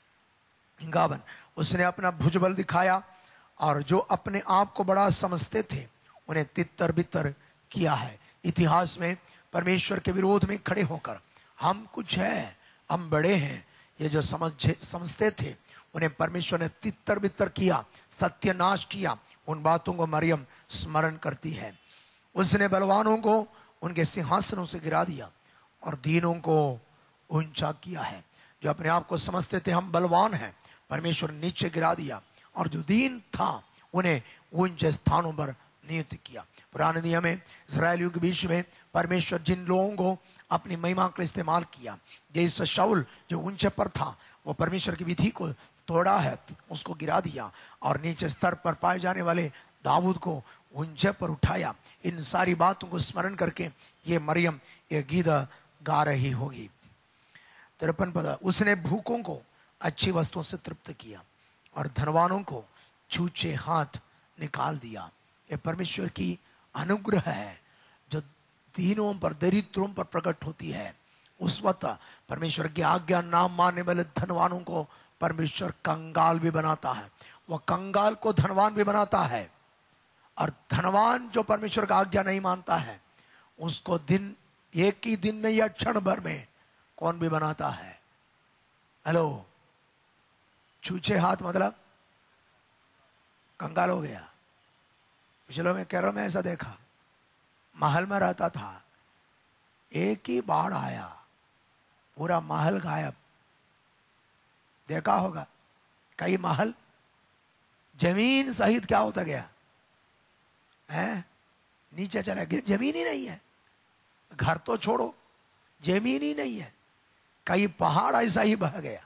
गावन, उसने अपना भुजबल दिखाया और जो अपने आप को बड़ा समझते थे उन्हें तितर बितर किया है। इतिहास में परमेश्वर के विरोध में खड़े होकर हम कुछ है, हम बड़े हैं, ये जो समझ समझते थे उन्हें परमेश्वर ने तितर बितर किया, सत्यानाश किया। उन बातों को मरियम स्मरण करती है। उसने बलवानों को उनके सिंहासनों से गिरा दिया और दीनों को ऊंचा किया है। जो अपने आप को समझते थे हम बलवान हैं, परमेश्वर ने नीचे गिरा दिया, और जो दीन था उन्हें ऊंचे स्थानों पर नियुक्त किया। पुराने नियम में इस्राएलियों के बीच में परमेश्वर जिन लोगों को अपनी महिमा का इस्तेमाल किया, जैसे शाऊल जो ऊंचे पर था, वो परमेश्वर की विधि को तोड़ा है, उसको गिरा दिया, और नीचे स्तर पर पाए जाने वाले दाऊद को ऊंचे पर उठाया। इन सारी बातों को स्मरण करके ये मरियम ये गीत गा रही होगी। तिरपन पद, उसने भूखों को अच्छी वस्तुओं से तृप्त किया और धनवानों को छूछे हाथ निकाल दिया। ये परमेश्वर की अनुग्रह है जो दीनों पर, दरिद्रों पर प्रकट होती है। उस वक्त परमेश्वर की आज्ञा ना मानने वाले धनवानों को परमेश्वर कंगाल भी बनाता है, वह कंगाल को धनवान भी बनाता है। और धनवान जो परमेश्वर का आज्ञा नहीं मानता है उसको दिन एक ही दिन में या क्षण भर में कौन भी बनाता है? हेलो, छूछे हाथ मतलब कंगाल हो गया। पिछले में केरल में ऐसा देखा, महल में रहता था, एक ही बाढ़ आया, पूरा महल गायब। देखा होगा कई महल जमीन सहित क्या होता गया है, नीचे चला गया, जमीन ही नहीं है। घर तो छोड़ो, जमीन ही नहीं है। कई पहाड़ ऐसा ही बह गया।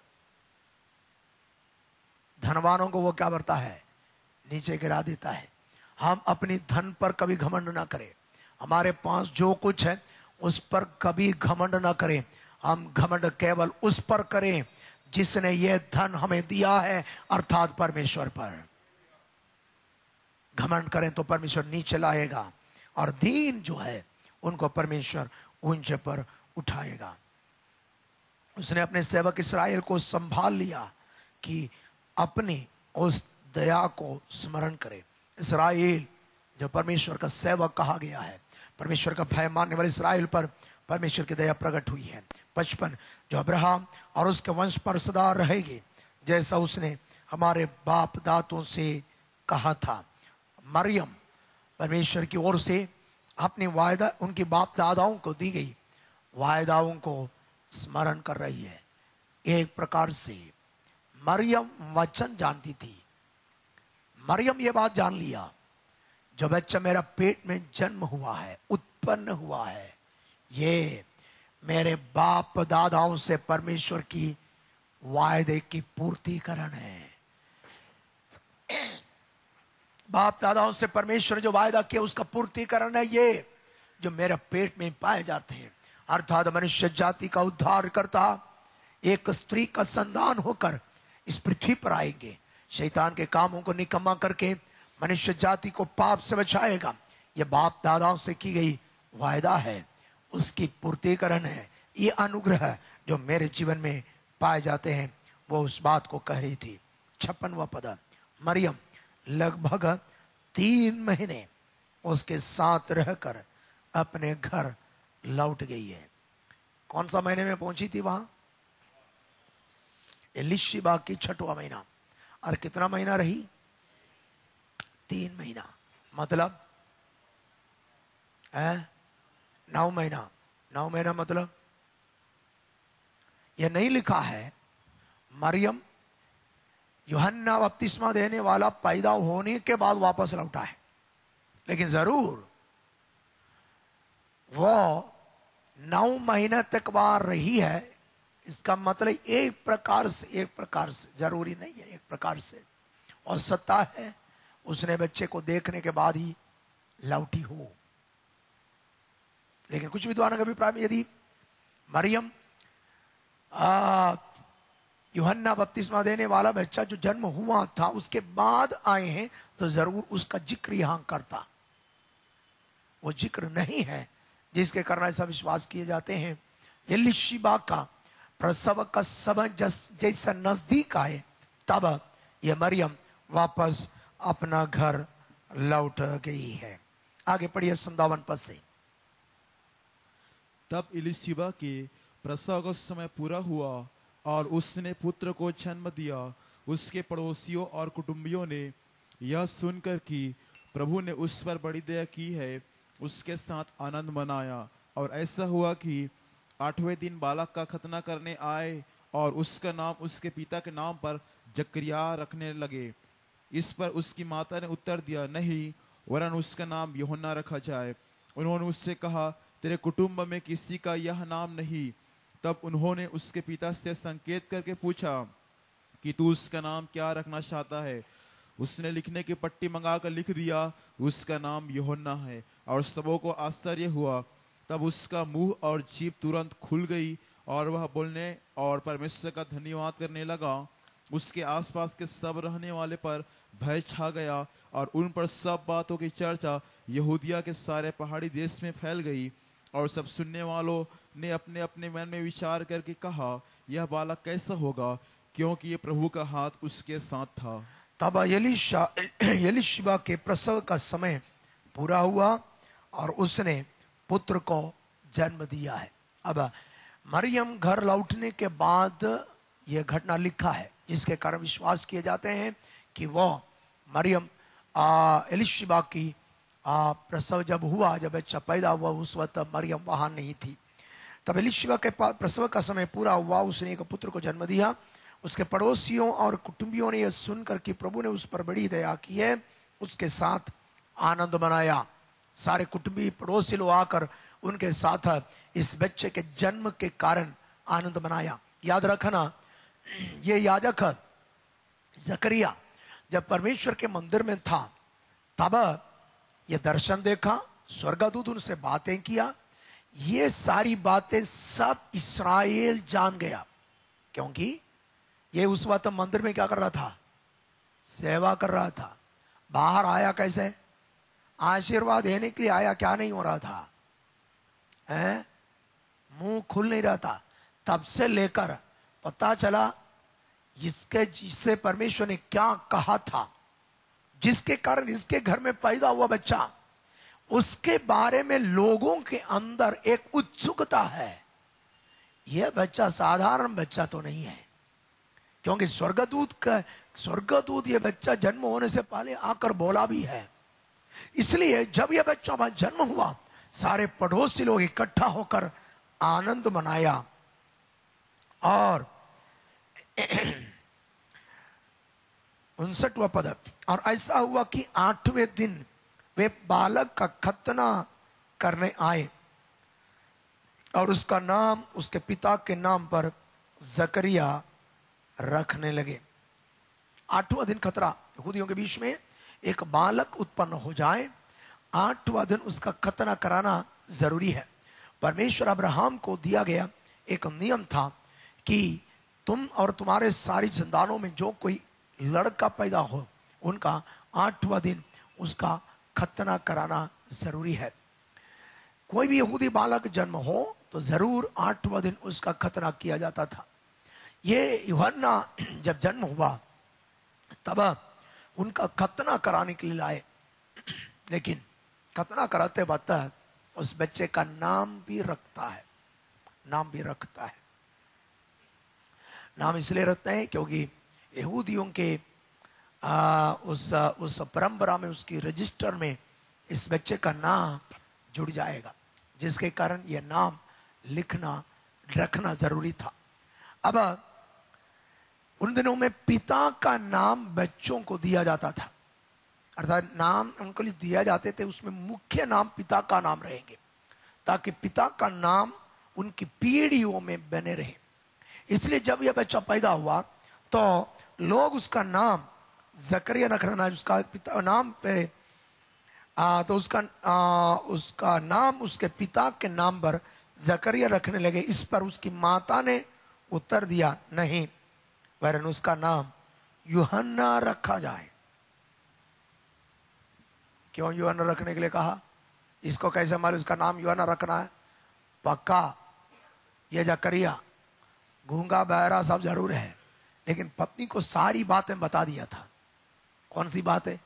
धनवानों को वो क्या करता है, नीचे गिरा देता है। हम अपनी धन पर कभी घमंड ना करें, हमारे पास जो कुछ है उस पर कभी घमंड ना करें। हम घमंड केवल उस पर करें जिसने ये धन हमें दिया है, अर्थात परमेश्वर पर। घमंड करें तो परमेश्वर नीचे लाएगा, और दीन जो है उनको परमेश्वर ऊंचे पर उठाएगा। उसने अपने सेवक इस्राएल को संभाल लिया कि अपनी उस दया को स्मरण करे। इस्राएल जो परमेश्वर का सेवक कहा गया है, परमेश्वर का भय मानने वाले इस्राएल पर परमेश्वर की दया प्रकट हुई है। पचपन, जो अब्राहम और उसके वंश पर सदा रहेगी, जैसा उसने हमारे बाप दादों से कहा था। मरियम परमेश्वर की ओर से अपनी वायदा उनकी बाप दादाओं को दी गई वायदाओं को स्मरण कर रही है। एक प्रकार से मरियम वचन जानती थी। मरियम ये बात जान लिया, जो बच्चा मेरा पेट में जन्म हुआ है, उत्पन्न हुआ है, ये मेरे बाप दादाओं से परमेश्वर की वायदे की पूर्तिकरण है। बाप दादाओं से परमेश्वर जो वायदा किया उसका पूर्तिकरण है ये, जो मेरे पेट में पाए जाते हैं। अर्थात मनुष्य जाति का उद्धार करता एक स्त्री का संतान होकर इस पृथ्वी पर आएंगे। शैतान के कामों को निकम्मा करके मनुष्य जाति को पाप से बचाएगा। यह बाप दादाओं से की गई वायदा है, उसकी पूर्तिकरण है। ये अनुग्रह जो मेरे जीवन में पाए जाते हैं, वो उस बात को कह रही थी। छप्पनवा पद, मरियम लगभग तीन महीने उसके साथ रहकर अपने घर लौट गई है। कौन सा महीने में पहुंची थी वहां? एलिशिबा की छठवां महीना। और कितना महीना रही? तीन महीना, मतलब है नौ महीना। नौ महीना मतलब यह नहीं लिखा है मरियम यूहन्ना बपतिस्मा देने वाला पैदा होने के बाद वापस लौटा है, लेकिन जरूर वो नौ महीने तक वहां रही है। इसका मतलब एक प्रकार से एक प्रकार से जरूरी नहीं है, एक प्रकार से और सत्ता है उसने बच्चे को देखने के बाद ही लौटी हो। लेकिन कुछ विद्वानों का अभिप्राय में यदि मरियम आ, यूहन्ना बपतिस्मा देने वाला बच्चा जो जन्म हुआ था उसके बाद आए हैं, तो जरूर उसका जिक्र यहां करता। वो जिक्र नहीं है, जिसके कारण ऐसा विश्वास किए जाते हैं एलिशिबा का प्रसव का समय जैसा नजदीक आए, तब यह मरियम वापस अपना घर लौट गई है। आगे पढ़िए संतावन पद से। तब एलिशिबा के प्रसव का समय पूरा हुआ और उसने पुत्र को जन्म दिया। उसके पड़ोसियों और कुटुंबियों ने यह सुनकर कि प्रभु ने उस पर बड़ी दया की है, उसके साथ आनंद मनाया। और ऐसा हुआ कि आठवें दिन बालक का खतना करने आए और उसका नाम उसके पिता के नाम पर जकरिया रखने लगे। इस पर उसकी माता ने उत्तर दिया, नहीं, वरन उसका नाम यूहन्ना रखा जाए। उन्होंने उससे कहा, तेरे कुटुंब में किसी का यह नाम नहीं। तब उन्होंने उसके पिता से संकेत करके पूछा कि तू उसका नाम क्या रखना चाहता है। उसने लिखने की पट्टी मंगाकर लिख दिया, उसका नाम यूहन्ना है। और सबों को आश्चर्य हुआ। तब उसका मुंह और जीभ तुरंत खुल गई और वह बोलने और परमेश्वर का धन्यवाद करने लगा। उसके आसपास के सब रहने वाले पर भय छा गया और उन पर सब बातों की चर्चा यहूदिया के सारे पहाड़ी देश में फैल गई। और सब सुनने वालों ने अपने अपने मन में विचार करके कहा, यह बालक कैसा होगा, क्योंकि ये प्रभु का हाथ उसके साथ था। तब एलिशा एलिशिबा के प्रसव का समय पूरा हुआ और उसने पुत्र को जन्म दिया है। अब मरियम घर लौटने के बाद यह घटना लिखा है, जिसके कारण विश्वास किए जाते हैं कि वह मरियम एलिशिबा की आ, प्रसव जब हुआ, जब बच्चा पैदा हुआ, उस वक्त मरियम वहां नहीं थी। तब एलिशिबा के प्रसव का समय पूरा हुआ, उसने एक पुत्र को जन्म दिया। उसके पड़ोसियों और कुटुंबियों ने यह सुनकर कि प्रभु ने उस पर बड़ी दया की है, उसके साथ आनंद मनाया। सारे कुटुंबी पड़ोसी लोग आकर उनके साथ इस बच्चे के जन्म के कारण आनंद मनाया। याद रखना, ये याजक जकरिया जब परमेश्वर के मंदिर में था, तब ये दर्शन देखा, स्वर्गदूत उनसे बातें किया। ये सारी बातें सब इस्राएल जान गया, क्योंकि ये उस वक्त मंदिर में क्या कर रहा था? सेवा कर रहा था। बाहर आया कैसे? आशीर्वाद देने के लिए आया, क्या नहीं हो रहा था? हैं? मुंह खुल नहीं रहा था। तब से लेकर पता चला इसके जिससे परमेश्वर ने क्या कहा था, जिसके कारण इसके घर में पैदा हुआ बच्चा, उसके बारे में लोगों के अंदर एक उत्सुकता है। यह बच्चा साधारण बच्चा तो नहीं है, क्योंकि स्वर्गदूत का स्वर्गदूत यह बच्चा जन्म होने से पहले आकर बोला भी है। इसलिए जब यह बच्चा जन्म हुआ, सारे पड़ोसी लोग इकट्ठा होकर आनंद मनाया। और उनसठवां पद, और ऐसा हुआ कि आठवें दिन वे बालक का खतना करने आए और उसका नाम उसके पिता के नाम पर जकरिया रखने लगे। आठवां दिन खतरा, यहूदियों के बीच में एक बालक उत्पन्न हो जाए, आठवां दिन उसका खतना कराना जरूरी है। परमेश्वर अब्राहम को दिया गया एक नियम था कि तुम और तुम्हारे सारी संतानों में जो कोई लड़का पैदा हो, उनका आठवां दिन उसका खतना कराना जरूरी है। कोई भी यहूदी बालक जन्म हो तो जरूर आठवां दिन उसका खतना किया जाता था। ये यूहन्ना जब जन्म हुआ तब उनका खतना कराने के लिए लाए, लेकिन खतना कराते वक्त उस बच्चे का नाम भी रखता है, नाम भी रखता है। नाम इसलिए रखते हैं क्योंकि यहूदियों के आ, उस उस परंपरा में, उसकी रजिस्टर में इस बच्चे का नाम जुड़ जाएगा, जिसके कारण यह नाम लिखना रखना जरूरी था। अब उन दिनों में पिता का नाम बच्चों को दिया जाता था, अर्थात नाम उनको लिए दिया जाते थे, उसमें मुख्य नाम पिता का नाम रहेंगे, ताकि पिता का नाम उनकी पीढ़ियों में बने रहे। इसलिए जब यह बच्चा पैदा हुआ तो लोग उसका नाम जकरिया रखना, उसका पिता नाम पे आ, तो उसका आ, उसका नाम उसके पिता के नाम पर जकरिया रखने लगे। इस पर उसकी माता ने उत्तर दिया, नहीं, वरन उसका नाम यूहन्ना रखा जाए। क्यों यूहन्ना रखने के लिए कहा? इसको कैसे मालूम उसका नाम यूहन्ना रखना है? पक्का ये जकरिया गूंगा बहरा सब जरूर है, लेकिन पत्नी को सारी बातें बता दिया था। कौन सी बातें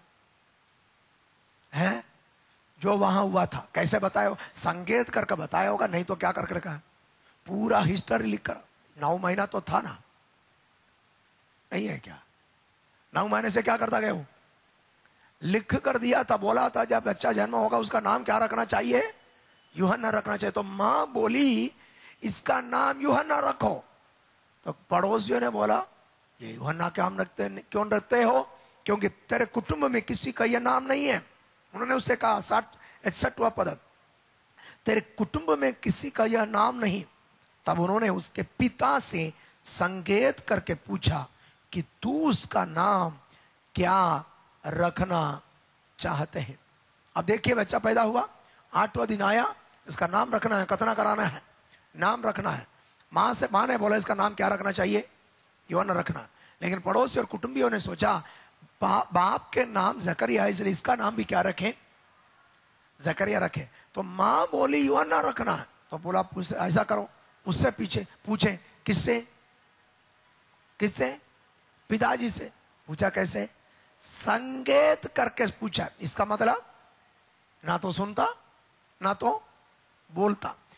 हैं? जो वहां हुआ था। कैसे बताया? संकेत करके बताया होगा, नहीं तो क्या करके रखा है? पूरा हिस्ट्री लिख कर। नौ महीना तो था ना, नहीं है क्या? नौ महीने से क्या करता गया? वो लिख कर दिया था, बोला था जब बच्चा जन्म होगा उसका नाम क्या रखना चाहिए? यूहन्ना रखना चाहिए। तो मां बोली इसका नाम यूहन्ना रखो, तो पड़ोसियों ने बोला ये यूहन्ना क्या हम रखते क्यों रखते हो? क्योंकि तेरे कुटुंब में किसी का यह नाम नहीं है। उन्होंने उससे कहा, साठ इकसठवां पद, तेरे कुटुंब में किसी का यह नाम नहीं। तब उन्होंने उसके पिता से संकेत करके पूछा कि तू उसका नाम क्या रखना चाहते हैं? अब देखिए, बच्चा पैदा हुआ, आठवां दिन आया, इसका नाम रखना है, खतना कराना है, नाम रखना है। मां से मां ने बोला इसका नाम क्या रखना चाहिए? यूहन्ना रखना। लेकिन पड़ोसी और कुटुंबियों ने सोचा बा, बाप के नाम जकरिया है, इसलिए इसका नाम भी क्या रखें? जकरिया रखें। तो मां बोली यूहन्ना रखना है। तो बोला ऐसा करो, उससे पीछे पूछे, किससे? किससे? पिताजी से पूछा। कैसे? संकेत करके पूछा। इसका मतलब ना तो सुनता ना तो बोलता।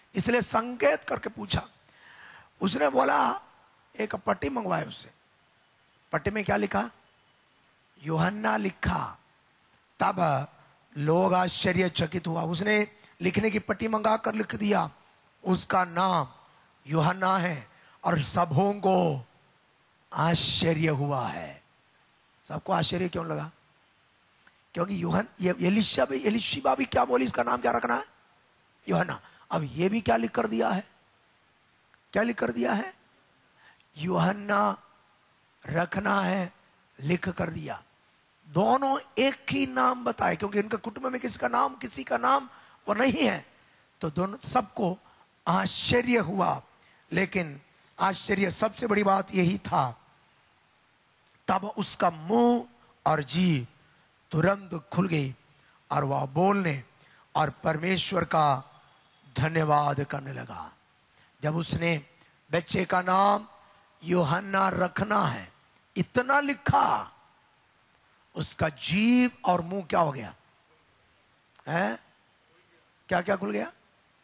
इसलिए संकेत करके पूछा। उसने बोला, एक पट्टी मंगवाए उससे। पट्टी में क्या लिखा? यूहन्ना लिखा। तब लोग आश्चर्यचकित हुआ। उसने लिखने की पट्टी मंगा कर लिख दिया, उसका नाम यूहन्ना है, और सबों को आश्चर्य हुआ है। सबको आश्चर्य क्यों लगा? क्योंकि यूहन ये एलिशा भी एलिशिबा भी क्या बोली, इसका नाम क्या रखना है? यूहन्ना। अब ये भी क्या लिख कर दिया है? क्या लिख कर दिया है? यूहन्ना रखना है, लिख कर दिया। दोनों एक ही नाम बताए, क्योंकि इनके कुटुंब में किसी का नाम किसी का नाम वो नहीं है। तो दोनों सबको आश्चर्य हुआ। लेकिन आश्चर्य सबसे बड़ी बात यही था, तब उसका मुंह और जीभ तुरंत खुल गई और वह बोलने और परमेश्वर का धन्यवाद करने लगा। जब उसने बच्चे का नाम यूहन्ना रखना है इतना लिखा, उसका जीभ और मुंह क्या हो गया है? क्या क्या खुल गया?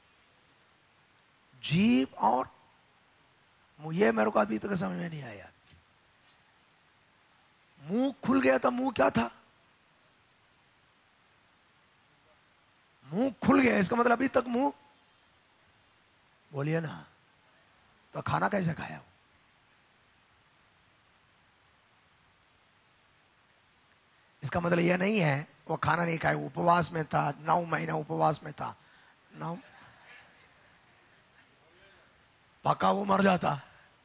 जीभ और मुंह। ये मेरे को अभी तक समझ में नहीं आया। मुंह खुल गया था। मुंह क्या था? मुंह खुल गया, इसका मतलब अभी तक मुंह, बोलिए ना, तो खाना कैसे खाया? इसका मतलब यह नहीं है वो खाना नहीं खाया, उपवास में था, नौ महीना उपवास में था। नौ पका वो मर जाता,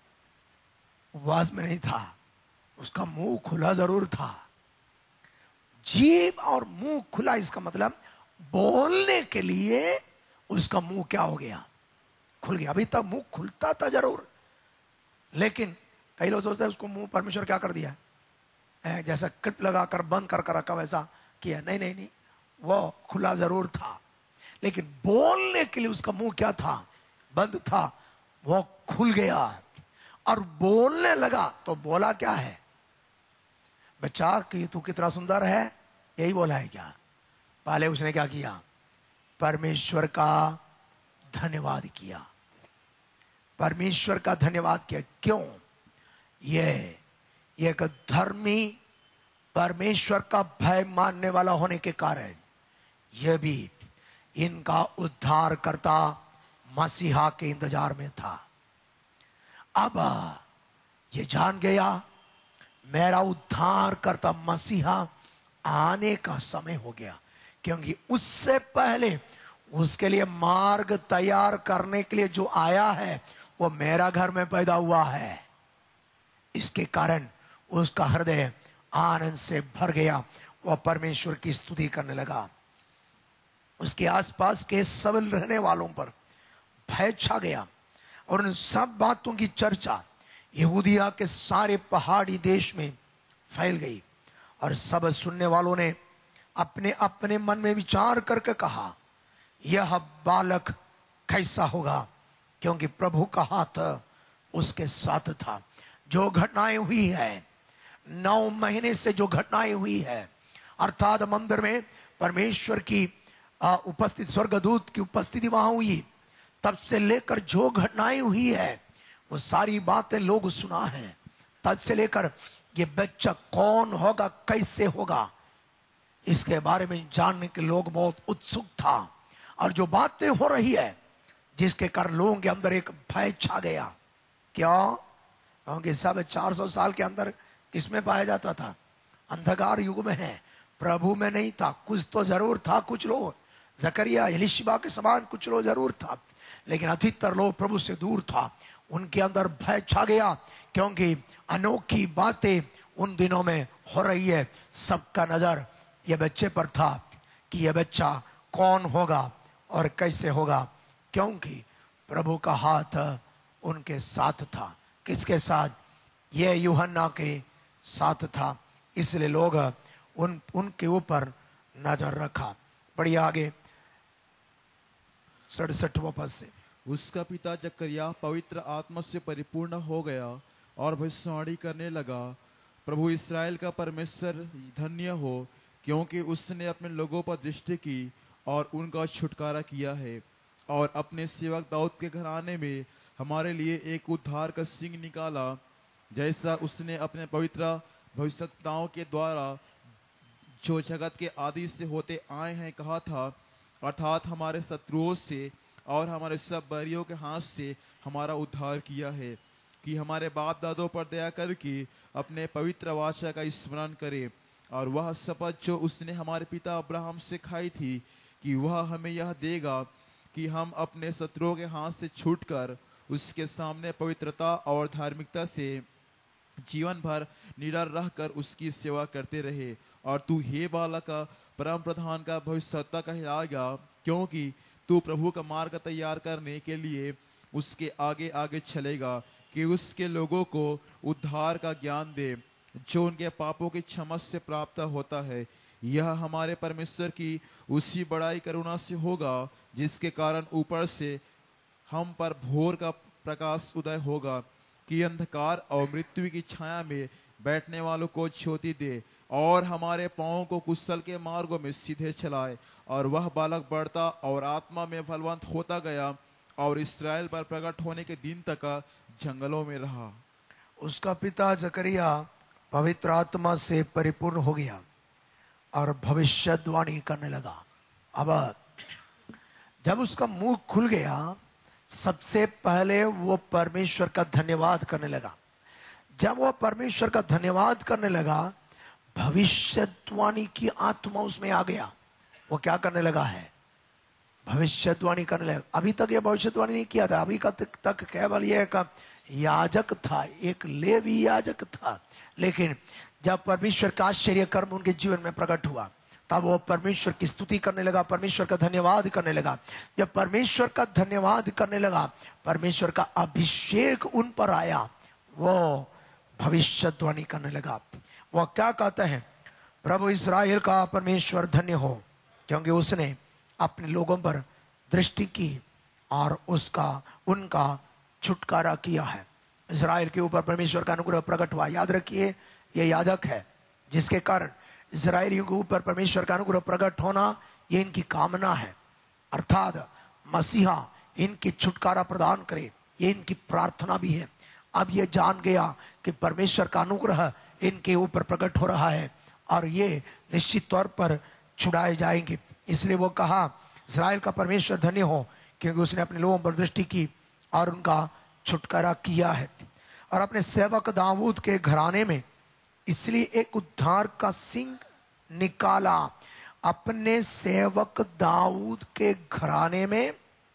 उपवास में नहीं था। उसका मुंह खुला जरूर था। जीभ और मुंह खुला, इसका मतलब बोलने के लिए उसका मुंह क्या हो गया? खुल गया। अभी तक मुंह खुलता था जरूर, लेकिन कई लोग सोचते हैं उसको मुंह परमेश्वर क्या कर दिया, जैसा क्लिप लगाकर बंद कर कर रखा वैसा किया। नहीं नहीं नहीं, वो खुला जरूर था, लेकिन बोलने के लिए उसका मुंह क्या था? बंद था। वो खुल गया और बोलने लगा। तो बोला क्या है? बच्चा कि तू कितना सुंदर है, यही बोला है क्या? पहले उसने क्या किया? परमेश्वर का धन्यवाद किया। परमेश्वर का धन्यवाद किया। क्यों? ये एक धर्मी परमेश्वर का भय मानने वाला होने के कारण यह भी इनका उद्धारकर्ता मसीहा के इंतजार में था। अब ये जान गया मेरा उद्धारकर्ता मसीहा आने का समय हो गया, क्योंकि उससे पहले उसके लिए मार्ग तैयार करने के लिए जो आया है वो मेरा घर में पैदा हुआ है। इसके कारण उसका हृदय आनंद से भर गया। वह परमेश्वर की स्तुति करने लगा। उसके आसपास के सब रहने वालों पर भय छा गया और उन सब बातों की चर्चा यहूदिया के सारे पहाड़ी देश में फैल गई। और सब सुनने वालों ने अपने अपने मन में विचार करके कहा, यह बालक कैसा होगा, क्योंकि प्रभु का हाथ उसके साथ था। जो घटनाएं हुई है, नौ महीने से जो घटनाएं हुई है, अर्थात मंदिर में परमेश्वर की उपस्थित, स्वर्गदूत की उपस्थिति वहां हुई, तब से लेकर जो घटनाएं हुई है वो सारी बातें लोग सुना है। तब से लेकर ये बच्चा कौन होगा, कैसे होगा, इसके बारे में जानने के लोग बहुत उत्सुक था। और जो बातें हो रही है जिसके कारण लोगों के अंदर एक भय छा गया। क्यों? क्योंकि सब चार सौ साल के अंदर किसमें पाया जाता था? अंधकार युग में है, प्रभु में नहीं था। कुछ तो जरूर था, कुछ लोग जकरिया एलिशिबा के समान कुछ लोग जरूर था, लेकिन अधिकतर लोग प्रभु से दूर था। उनके अंदर भय छा गया, क्योंकि अनोखी बातें उन दिनों में हो रही है। सबका नजर ये बच्चे पर था कि यह बच्चा कौन होगा और कैसे होगा, क्योंकि प्रभु का हाथ उनके साथ था। किसके साथ? ये यूहन्ना के साथ था। इसलिए लोग उन उनके ऊपर नजर रखा। पढ़िए आगे सड़सठवां पद से। उसका पिता जकरिया पवित्र आत्मा से परिपूर्ण हो गया और भविष्यवाणी करने लगा, प्रभु इस्राएल का परमेश्वर धन्य हो, क्योंकि उसने अपने लोगों पर दृष्टि की और उनका छुटकारा किया है और अपने सेवक दाऊद के घराने में हमारे लिए एक उद्धार का सिंह निकाला, जैसा उसने अपने पवित्र भविष्यवक्ताओं के द्वारा जो जगत के आदि से होते आए हैं कहा था, अर्थात हमारे शत्रुओं से और हमारे सब बैरियों के हाथ से हमारा उद्धार किया है, कि हमारे बाप दादों पर दया करके अपने पवित्र वाचा का स्मरण करे, और वह शपथ जो उसने हमारे पिता अब्राहम से खाई थी कि वह हमें यह देगा कि हम अपने शत्रुओं के हाथ से छूटकर उसके सामने पवित्रता और धार्मिकता से जीवन भर निडर रहकर उसकी सेवा करते रहे। और तू हे बालक परम प्रधान का भविष्यवक्ता कहलाएगा, क्योंकि तू प्रभु का मार्ग तैयार करने के लिए उसके आगे आगे चलेगा, कि उसके लोगों को उद्धार का ज्ञान दे जो उनके पापों की क्षमा से प्राप्त होता है। यह हमारे परमेश्वर की उसी बड़ाई करुणा से होगा जिसके कारण ऊपर से हम पर भोर का प्रकाश उदय होगा, कि अंधकार और मृत्यु की छाया में बैठने वालों को ज्योति दे, और हमारे पांवों को कुशल के मार्गों में सीधे चलाए। और वह बालक बढ़ता और आत्मा में बलवंत होता गया, और इस्राएल पर प्रकट होने के दिन तक जंगलों में रहा। उसका पिता जकरिया पवित्र आत्मा से परिपूर्ण हो गया और भविष्यवाणी करने लगा। अब जब उसका मुंह खुल गया, सबसे पहले वो परमेश्वर का धन्यवाद करने लगा। जब वो परमेश्वर का धन्यवाद करने लगा, भविष्यवाणी की आत्मा उसमें आ गया। वो क्या करने लगा है? भविष्यवाणी करने लगा। अभी तक ये भविष्यवाणी नहीं किया था, अभी तक केवल ये एक याजक था, एक लेवी याजक था। लेकिन जब परमेश्वर का आश्चर्य कर्म उनके जीवन में प्रकट हुआ, तब वो परमेश्वर की स्तुति करने लगा, परमेश्वर का धन्यवाद करने लगा। जब परमेश्वर का धन्यवाद करने लगा, परमेश्वर का अभिषेक उन पर आया, वो भविष्यवाणी करने लगा। वो क्या कहते हैं? प्रभु इस्राएल का परमेश्वर धन्य हो, क्योंकि उसने अपने लोगों पर दृष्टि की और उसका उनका छुटकारा किया है। इस्राएल के ऊपर परमेश्वर का अनुग्रह प्रकट हुआ। याद रखिए, ये याजक है जिसके कारण इस्राएलियों के ऊपर परमेश्वर का अनुग्रह प्रकट होना, ये इनकी कामना है। अर्थात मसीहा इनकी छुटकारा प्रदान करे, ये इनकी प्रार्थना भी है। अब ये जान गया कि परमेश्वर का अनुग्रह इनके ऊपर प्रकट हो रहा है और ये निश्चित तौर पर छुड़ाए जाएंगे। इसलिए वो कहा, इस्राएल का परमेश्वर धन्य हो, क्योंकि उसने अपने लोगों पर दृष्टि की और उनका छुटकारा किया है। और अपने सेवक दाऊद के घराने में इसलिए एक उद्धार का सिंह निकाला। अपने सेवक दाऊद के घराने में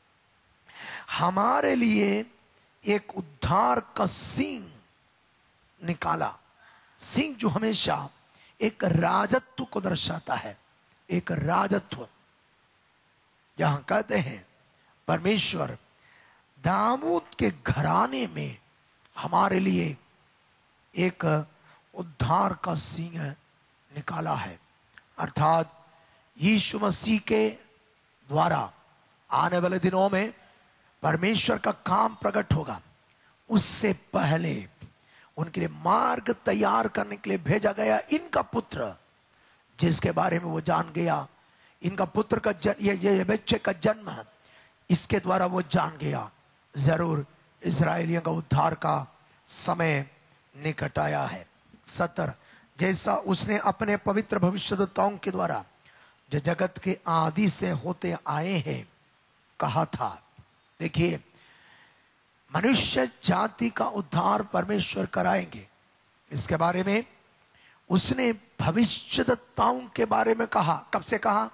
हमारे लिए एक उद्धार का सिंह निकाला। सिंह जो हमेशा एक राजत्व को दर्शाता है, एक राजत्व। जहां कहते हैं परमेश्वर दाऊद के घराने में हमारे लिए एक उद्धार का सिंह निकाला है, अर्थात यीशु मसीह के द्वारा आने वाले दिनों में परमेश्वर का काम प्रकट होगा। उससे पहले उनके लिए मार्ग तैयार करने के लिए भेजा गया इनका पुत्र, जिसके बारे में वो जान गया। इनका पुत्र का जन, ये, ये बच्चे का जन्म है, इसके द्वारा वो जान गया जरूर इस्राएलियों का उद्धार का समय निकट आया है। सतर, जैसा उसने अपने पवित्र भविष्यद्वक्ताओं के द्वारा जो जगत के आदि से होते आए हैं कहा था। देखिए, मनुष्य जाति का उद्धार परमेश्वर कराएंगे, इसके बारे में उसने भविष्यद्वक्ताओं के बारे में कहा। कब से कहा?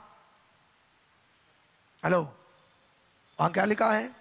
हेलो, वहां क्या लिखा है?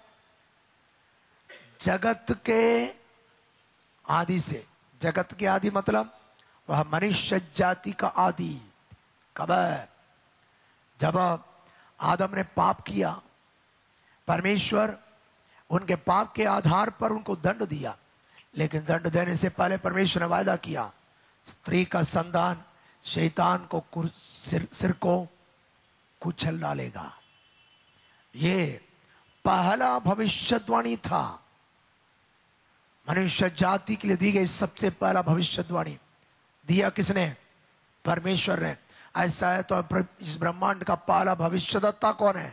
जगत के आदि से। जगत के आदि मतलब वह मनुष्य जाति का आदि कब है? जब आदम ने पाप किया, परमेश्वर उनके पाप के आधार पर उनको दंड दिया। लेकिन दंड देने से पहले परमेश्वर ने वायदा किया, स्त्री का संतान शैतान को सिर, सिर को कुचल डालेगा। ये पहला भविष्यवाणी था, मनुष्य जाति के लिए दी गई सबसे पहला भविष्यवाणी। दिया किसने? परमेश्वर ने। ऐसा है तो इस ब्रह्मांड का पहला भविष्यद्वक्ता कौन है?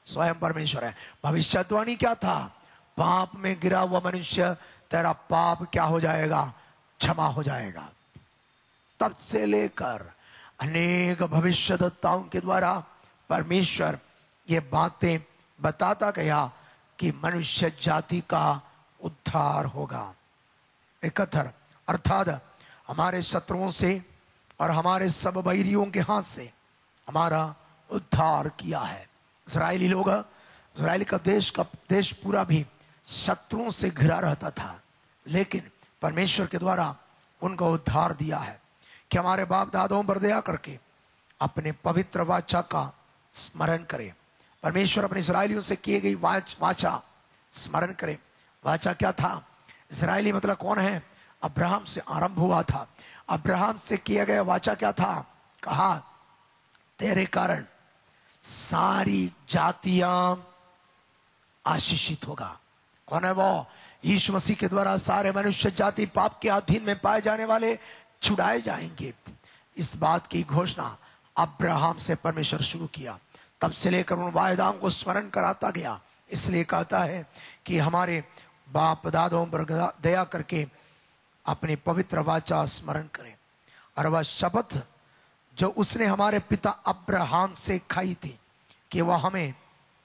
स्वयं परमेश्वर है। भविष्यवाणी क्या था? पाप में गिरा हुआ मनुष्य, तेरा पाप क्या हो जाएगा? क्षमा हो जाएगा। तब से लेकर अनेक भविष्यद्वक्ताओं के द्वारा परमेश्वर ये बातें बताता गया कि मनुष्य जाति का उद्धार होगा। इकहत्तर, अर्थात हमारे शत्रुओं से और हमारे सब बैरियों के हाथ से हमारा उद्धार किया है। इस्राएली लोग, इस्राएल का देश का देश पूरा भी शत्रुओं से घिरा रहता था, लेकिन परमेश्वर के द्वारा उनको उद्धार दिया है कि हमारे बाप दादाओं पर दया करके अपने पवित्र वाचा का स्मरण करें। परमेश्वर अपने इस्राएलियों से किए गई वाच वाचा स्मरण करें। वाचा क्या था? इस्राएली मतलब कौन है? अब्राहम से आरंभ हुआ था। अब्राहम से किया गया वाचा क्या था? कहा, तेरे कारण सारी जातियां आशीषित होगा। कौन है वो? यीशु मसीह के द्वारा सारे मनुष्य जाति पाप के अधीन में पाए जाने वाले छुड़ाए जाएंगे। इस बात की घोषणा अब्राहम से परमेश्वर शुरू किया। तब से लेकर उन वायदाओं को स्मरण कराता गया। इसलिए कहता है कि हमारे बाप दादाओं पर दया करके अपनी पवित्र वाचा स्मरण करें। और वह शपथ जो उसने हमारे पिता अब्राहम से खाई थी कि वह हमें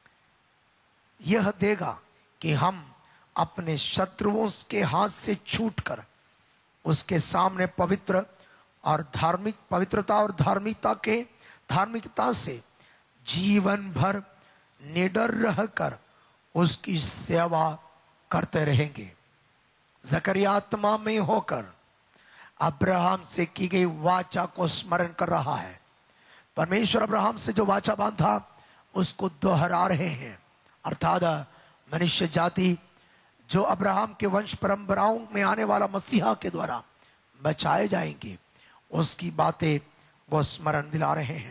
यह देगा कि हम अपने शत्रुओं के हाथ से छूटकर उसके सामने पवित्र और धार्मिक पवित्रता और धार्मिकता के धार्मिकता से जीवन भर निडर रहकर उसकी सेवा करते रहेंगे। जकरिया आत्मा में होकर अब्राहम से की गई वाचा को स्मरण कर रहा है। परमेश्वर अब्राहम से जो वाचा बांधा उसको दोहरा रहे हैं। अर्थात मनुष्य जाति जो अब्राहम के वंश परंपराओं में आने वाला मसीहा के द्वारा बचाए जाएंगे, उसकी बातें वो स्मरण दिला रहे हैं।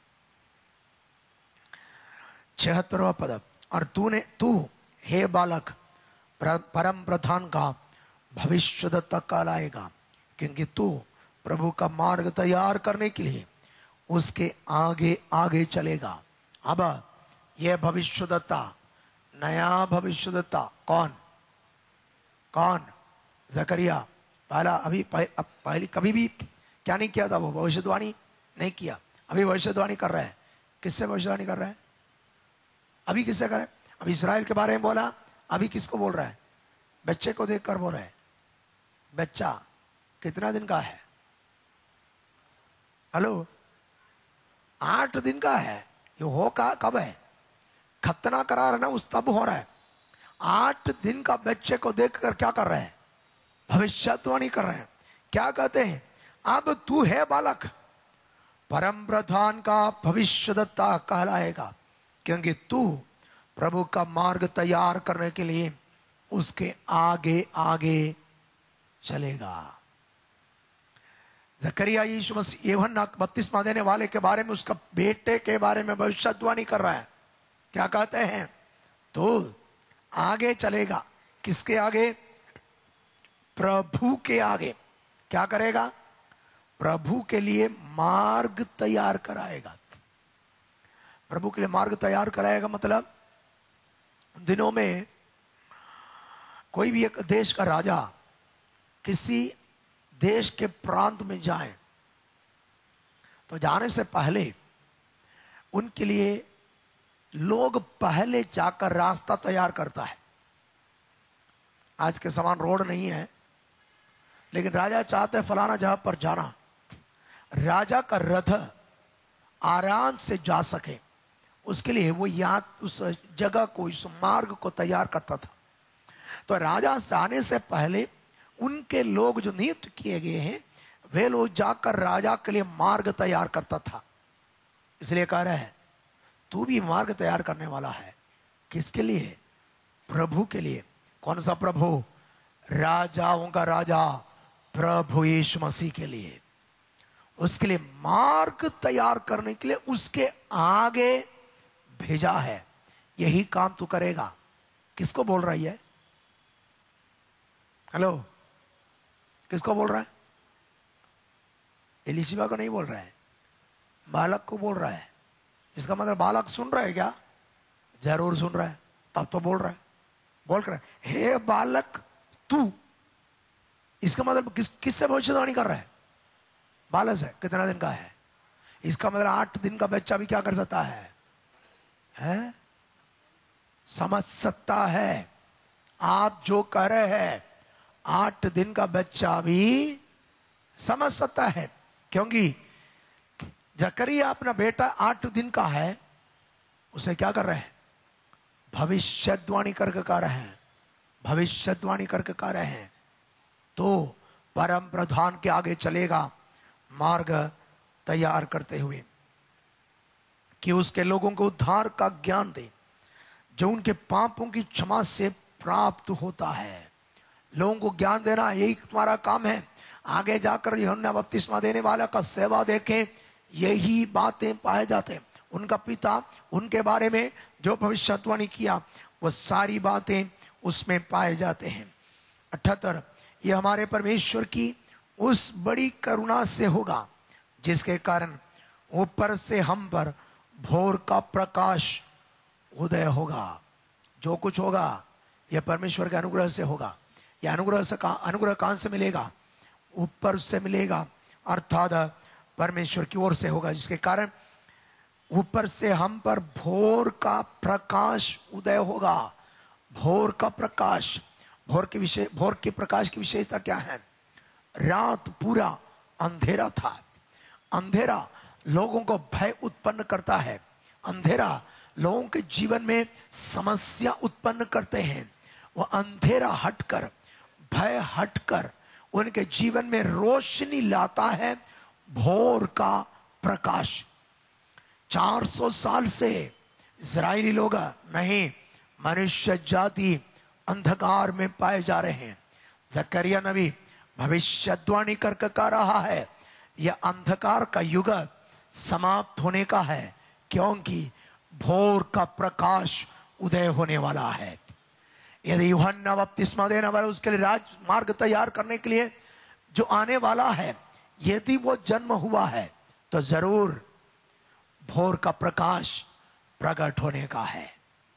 छिहत्तरवां पद, और तूने तू हे बालक परम प्रधान का भविष्यद्वक्ता कहलाएगा, क्योंकि तू प्रभु का मार्ग तैयार करने के लिए उसके आगे आगे चलेगा। अब यह भविष्यद्वक्ता, नया भविष्यद्वक्ता कौन कौन? जकरिया। पहला अभी पहले कभी भी क्या नहीं किया था? वो भविष्यवाणी नहीं किया। अभी भविष्यवाणी कर रहा है। किससे भविष्यवाणी कर रहा है? अभी किससे कर रहा है? अभी इस्राएल के बारे में बोला। अभी किसको बोल रहा है? बच्चे को देखकर बोल रहा है। बच्चा कितना दिन का है? हेलो, आठ दिन का है। ये हो का कब है? खतना करा रहा ना, उस तब हो रहा है। आठ दिन का बच्चे को देखकर क्या कर रहे हैं? भविष्यवाणी कर रहे हैं। क्या कहते हैं? अब तू है बालक, परम प्रधान का भविष्यद्वक्ता कहलाएगा, क्योंकि तू प्रभु का मार्ग तैयार करने के लिए उसके आगे आगे चलेगा। जकरिया यीशु मसीह यूहन्ना बत्तीसवां देने वाले के बारे में, उसका बेटे के बारे में भविष्यवाणी कर रहा है। क्या कहते हैं? तो आगे चलेगा। किसके आगे? प्रभु के आगे। क्या करेगा? प्रभु के लिए मार्ग तैयार कराएगा। प्रभु के लिए मार्ग तैयार कराएगा मतलब दिनों में कोई भी एक देश का राजा किसी देश के प्रांत में जाए तो जाने से पहले उनके लिए लोग पहले जाकर रास्ता तैयार करता है। आज के समान रोड नहीं है, लेकिन राजा चाहते हैं फलाना जगह पर जाना, राजा का रथ आराम से जा सके, उसके लिए वो यहाँ उस जगह को, इस मार्ग को तैयार करता था। तो राजा जाने से पहले उनके लोग जो नियुक्त किए गए हैं, वे लोग जाकर राजा के लिए मार्ग तैयार करता था। इसलिए कह रहे हैं तू भी मार्ग तैयार करने वाला है। किसके लिए? प्रभु के लिए। कौन सा प्रभु? राजाओं का राजा प्रभु यीशु मसीह के लिए। उसके लिए मार्ग तैयार करने के लिए उसके आगे भेजा है। यही काम तू करेगा। किसको बोल रही है? हेलो, किसको बोल रहा है? एलिशिबा को नहीं बोल रहा है, बालक को बोल रहा है। इसका मतलब बालक सुन रहा है क्या? जरूर सुन रहा है, तब तो बोल रहा है, बोल रहा है हे बालक तू। इसका मतलब किस किससे भविष्यवाणी कर रहा है? बालक है, कितना दिन का है? इसका मतलब आठ दिन का बच्चा भी क्या कर सकता है, है? समझ सकता है। आप जो कह रहे हैं आठ दिन का बच्चा भी समझ सकता है, क्योंकि जकरिया अपना बेटा आठ दिन का है, उसे क्या कर रहे हैं? भविष्यवाणी करके कह रहे हैं, भविष्यवाणी करके कह रहे हैं। तो परम प्रधान के आगे चलेगा मार्ग तैयार करते हुए कि उसके लोगों को उद्धार का ज्ञान दे जो उनके पापों की क्षमा से प्राप्त होता है। लोगों को ज्ञान देना यही तुम्हारा काम है। आगे जाकर यूहन्ना बपतिस्मा देने वाला का सेवा देखें, यही बातें पाए जाते हैं। उनका पिता उनके बारे में जो भविष्यवाणी किया वो सारी बातें उसमें पाए जाते हैं। अठहत्तर, ये हमारे परमेश्वर की उस बड़ी करुणा से होगा जिसके कारण ऊपर से हम पर भोर का प्रकाश उदय होगा। जो कुछ होगा यह परमेश्वर के अनुग्रह से होगा। यह अनुग्रह से का अनुग्रह कहां से मिलेगा? ऊपर से मिलेगा, अर्थात परमेश्वर की ओर से होगा, जिसके कारण ऊपर से हम पर भोर का प्रकाश उदय होगा। भोर का प्रकाश, भोर के विषय भोर के प्रकाश की विशेषता क्या है? रात पूरा अंधेरा था। अंधेरा लोगों को भय उत्पन्न करता है। अंधेरा लोगों के जीवन में समस्या उत्पन्न करते हैं। वो अंधेरा हटकर, भय हटकर उनके जीवन में रोशनी लाता है भोर का प्रकाश। चार सौ साल से इजरायली लोग नहीं, मनुष्य जाति अंधकार में पाए जा रहे हैं। जकरिया नबी भविष्यवाणी करके कह रहा है यह अंधकार का युग समाप्त होने का है, क्योंकि भोर का प्रकाश उदय होने वाला है। यदि यूहन्ना बपतिस्मा देने वाला उसके लिए राज मार्ग तैयार करने के लिए जो आने वाला है, यदि वो जन्म हुआ है तो जरूर भोर का प्रकाश प्रकट होने का है।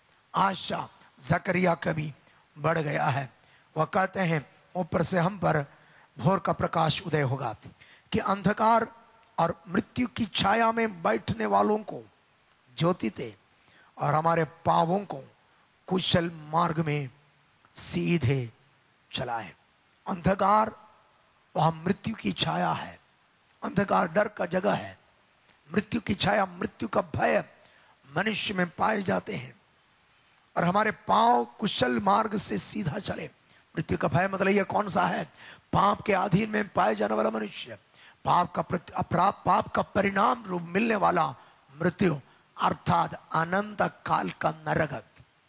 आशा जकरिया का भी बढ़ गया है। वह कहते हैं ऊपर से हम पर भोर का प्रकाश उदय होगा कि अंधकार और मृत्यु की छाया में बैठने वालों को ज्योति दे और हमारे पावों को कुशल मार्ग में सीधे चलाए। अंधकार वह मृत्यु की छाया है। अंधकार डर का जगह है। मृत्यु की छाया, मृत्यु का भय मनुष्य में पाए जाते हैं और हमारे पांव कुशल मार्ग से सीधा चले। मृत्यु का भय मतलब यह कौन सा है? पाप के अधीन में पाए जाने वाला मनुष्य, पाप का अपराध, पाप का परिणाम रूप मिलने वाला मृत्यु, अर्थात अनंत काल का नरक।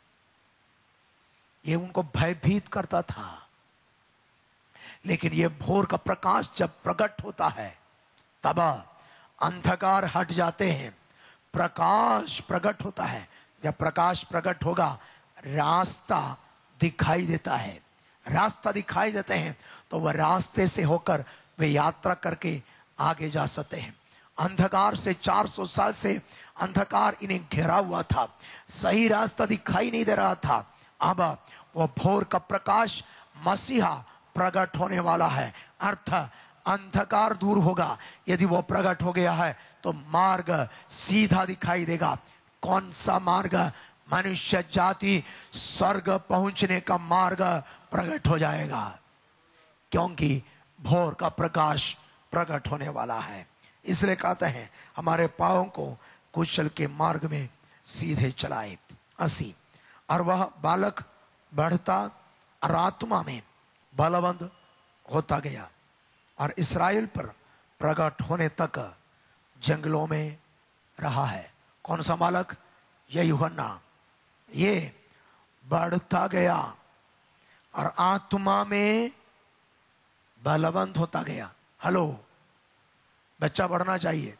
ये उनको भयभीत करता था। लेकिन ये भोर का प्रकाश जब प्रकट होता है तब अंधकार हट जाते हैं, प्रकाश प्रकट होता है। जब प्रकाश प्रकट होगा रास्ता दिखाई देता है। रास्ता दिखाई देते हैं तो वह रास्ते से होकर वे यात्रा करके आगे जा सकते हैं। अंधकार से चार सौ साल से अंधकार इन्हें घेरा हुआ था, सही रास्ता दिखाई नहीं दे रहा था। अब वो भोर का प्रकाश मसीहा प्रकट होने वाला है, अर्थ अंधकार दूर होगा। यदि वो प्रकट हो गया है तो मार्ग सीधा दिखाई देगा। कौन सा मार्ग? मनुष्य जाति स्वर्ग पहुंचने का मार्ग प्रकट हो जाएगा, क्योंकि भोर का प्रकाश प्रकट होने वाला है। इसलिए कहते हैं हमारे पांवों को कुशल के मार्ग में सीधे चलाए। अस्सी, और वह बालक बढ़ता और आत्मा में बलवंत होता गया और इस्राएल पर प्रकट होने तक जंगलों में रहा है। कौन सा बालक? ये यूहन्ना। ये बढ़ता गया और आत्मा में बलवंत होता गया। हेलो, बच्चा बढ़ना चाहिए।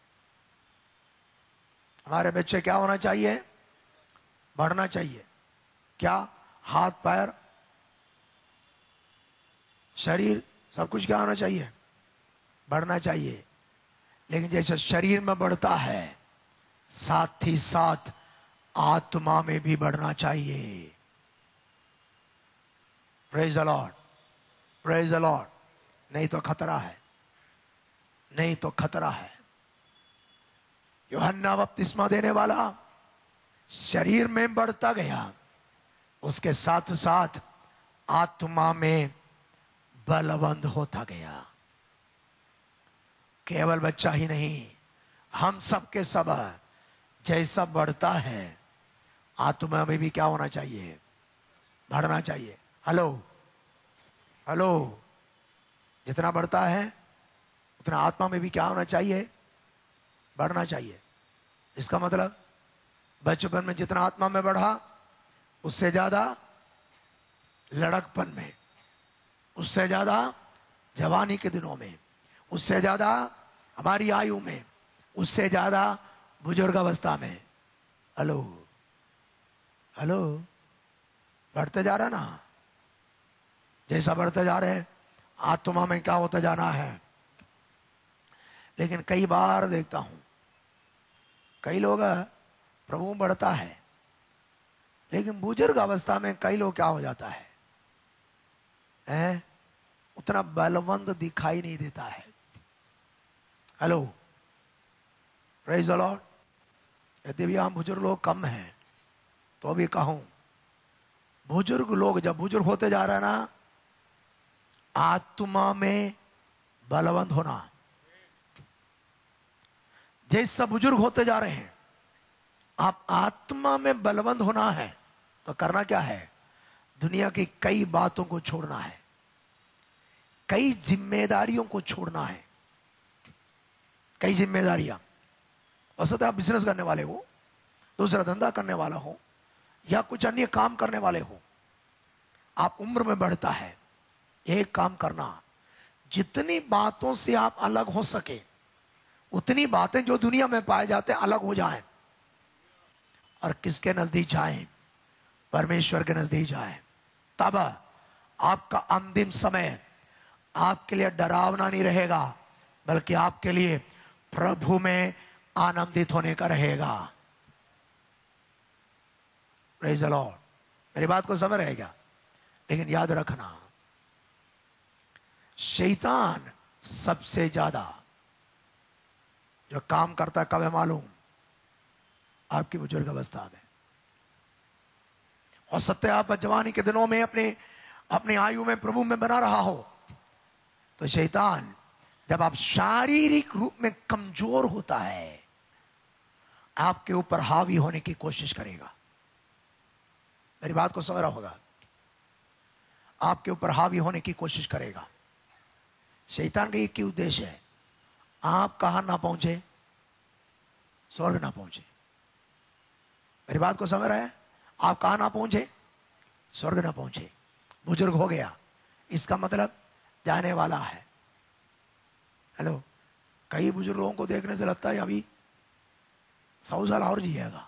हमारे बच्चे क्या होना चाहिए? बढ़ना चाहिए। क्या? हाथ पैर शरीर सब कुछ क्या होना चाहिए? बढ़ना चाहिए। लेकिन जैसे शरीर में बढ़ता है साथ ही साथ आत्मा में भी बढ़ना चाहिए। Praise the lord, praise the lord. नहीं तो खतरा है, नहीं तो खतरा है। यूहन्ना बपतिस्मा देने वाला शरीर में बढ़ता गया, उसके साथ साथ आत्मा में बलवंत होता गया। केवल बच्चा ही नहीं, हम सब के सब जैसा बढ़ता है आत्मा में भी क्या होना चाहिए? बढ़ना चाहिए। हेलो हेलो, जितना बढ़ता है उतना आत्मा में भी क्या होना चाहिए? बढ़ना चाहिए। इसका मतलब बचपन में जितना आत्मा में बढ़ा, उससे ज्यादा लड़कपन में, उससे ज्यादा जवानी के दिनों में, उससे ज्यादा हमारी आयु में, उससे ज्यादा बुजुर्ग अवस्था में। हेलो हेलो, बढ़ते जा रहा ना। जैसा बढ़ते जा रहे आत्मा में क्या होता जाना है। लेकिन कई बार देखता हूं कई लोग, प्रभु बढ़ता है लेकिन बुजुर्ग अवस्था में कई लोग क्या हो जाता है, है? उतना बलवंत दिखाई नहीं देता है। Hello, praise the lord. यदि भी हम बुजुर्ग लोग कम हैं तो भी कहूं, बुजुर्ग लोग जब बुजुर्ग होते जा रहे हैं ना, आत्मा में बलवंत होना। जैसा बुजुर्ग होते जा रहे हैं, आप आत्मा में बलवंत होना है तो करना क्या है? दुनिया की कई बातों को छोड़ना है, कई जिम्मेदारियों को छोड़ना है। कई जिम्मेदारियां, वैसे आप बिजनेस करने वाले हो, दूसरा धंधा करने वाला हो, या कुछ अन्य काम करने वाले हो, आप उम्र में बढ़ता है, एक काम करना, जितनी बातों से आप अलग हो सके उतनी बातें जो दुनिया में पाए जाते हैं अलग हो जाएं, और किसके नजदीक जाएं? परमेश्वर के नजदीक जाएं। तब आपका अंतिम समय आपके लिए डरावना नहीं रहेगा, बल्कि आपके लिए प्रभु में आनंदित होने का रहेगा। Praise the lord. मेरी बात को समझ रहेगा। लेकिन याद रखना, शैतान सबसे ज्यादा जो काम करता है कब है मालूम? आपकी बुजुर्ग अवस्था में। और सत्य आप जवानी के दिनों में अपने अपने आयु में प्रभु में बना रहा हो, तो शैतान जब आप शारीरिक रूप में कमजोर होता है, आपके ऊपर हावी होने की कोशिश करेगा। मेरी बात को समझ रहा होगा? आपके ऊपर हावी होने की कोशिश करेगा। शैतान का एक ही उद्देश्य है, आप कहां ना पहुंचे? स्वर्ग ना पहुंचे। मेरी बात को समझ रहे हैं? आप कहां ना पहुंचे? स्वर्ग ना पहुंचे। बुजुर्ग हो गया, इसका मतलब जाने वाला है। हेलो, कई बुजुर्ग लोगों को देखने से लगता है अभी सौ साल और जिएगा।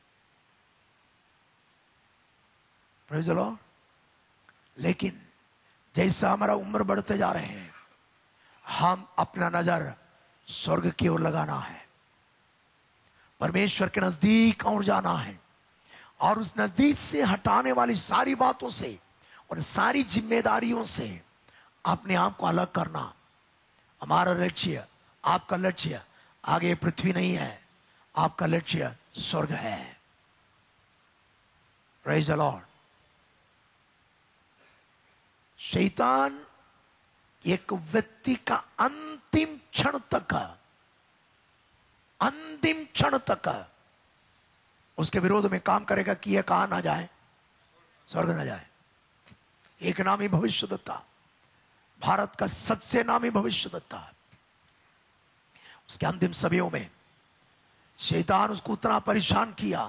Praise the Lord. लेकिन जैसा हमारा उम्र बढ़ते जा रहे हैं, हम अपना नजर स्वर्ग की ओर लगाना है, परमेश्वर के नजदीक और जाना है, और उस नजदीक से हटाने वाली सारी बातों से और सारी जिम्मेदारियों से अपने आप को अलग करना। हमारा लक्ष्य, आपका लक्ष्य आगे पृथ्वी नहीं है, आपका लक्ष्य स्वर्ग है। Praise the lord. शैतान एक व्यक्ति का अंतिम क्षण तक अंतिम क्षण तक उसके विरोध में काम करेगा कि यह कहां ना जाए? स्वर्ग ना जाए। एक नामी भविष्यद्वक्ता, भारत का सबसे नामी भविष्यद्वक्ता, उसके अंतिम समयों में शैतान उसको उतना परेशान किया,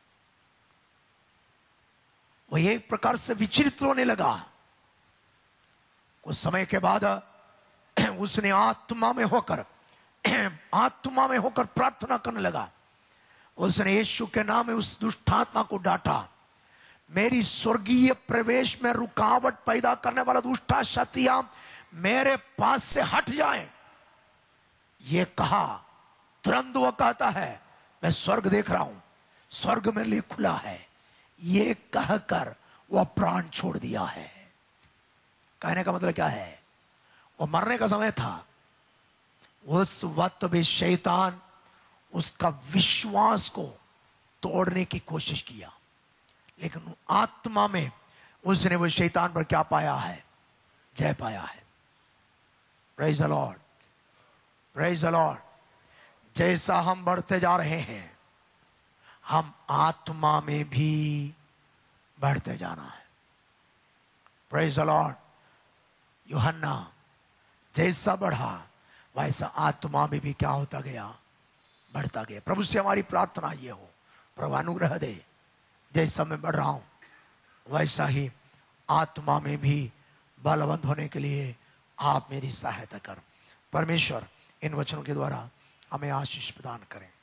वह एक प्रकार से विचलित होने लगा। कुछ समय के बाद उसने आत्मा में होकर आत्मा में होकर प्रार्थना करने लगा। उसने यीशु के नाम में उस दुष्टात्मा को डांटा। मेरी स्वर्गीय प्रवेश में रुकावट पैदा करने वाला दुष्टा शक्तियां मेरे पास से हट जाएं। ये कहा, तुरंत वो कहता है, मैं स्वर्ग देख रहा हूं, स्वर्ग मेरे लिए खुला है, ये कहकर वह प्राण छोड़ दिया है। कहने का मतलब क्या है, वो मरने का समय था, उस वक्त भी शैतान उसका विश्वास को तोड़ने की कोशिश किया, लेकिन आत्मा में उसने वो शैतान पर क्या पाया है, जय पाया है। Praise the lord, praise the lord. जैसा हम बढ़ते जा रहे हैं, हम आत्मा में भी बढ़ते जाना है। Praise the lord. यूहन्ना जैसा बढ़ा वैसा आत्मा में भी क्या होता गया, बढ़ता गया। प्रभु से हमारी प्रार्थना ये हो, प्रभु अनुग्रह दे, जैसा मैं बढ़ रहा हूं वैसा ही आत्मा में भी बलवंत होने के लिए आप मेरी सहायता कर। परमेश्वर इन वचनों के द्वारा हमें आशीष प्रदान करें।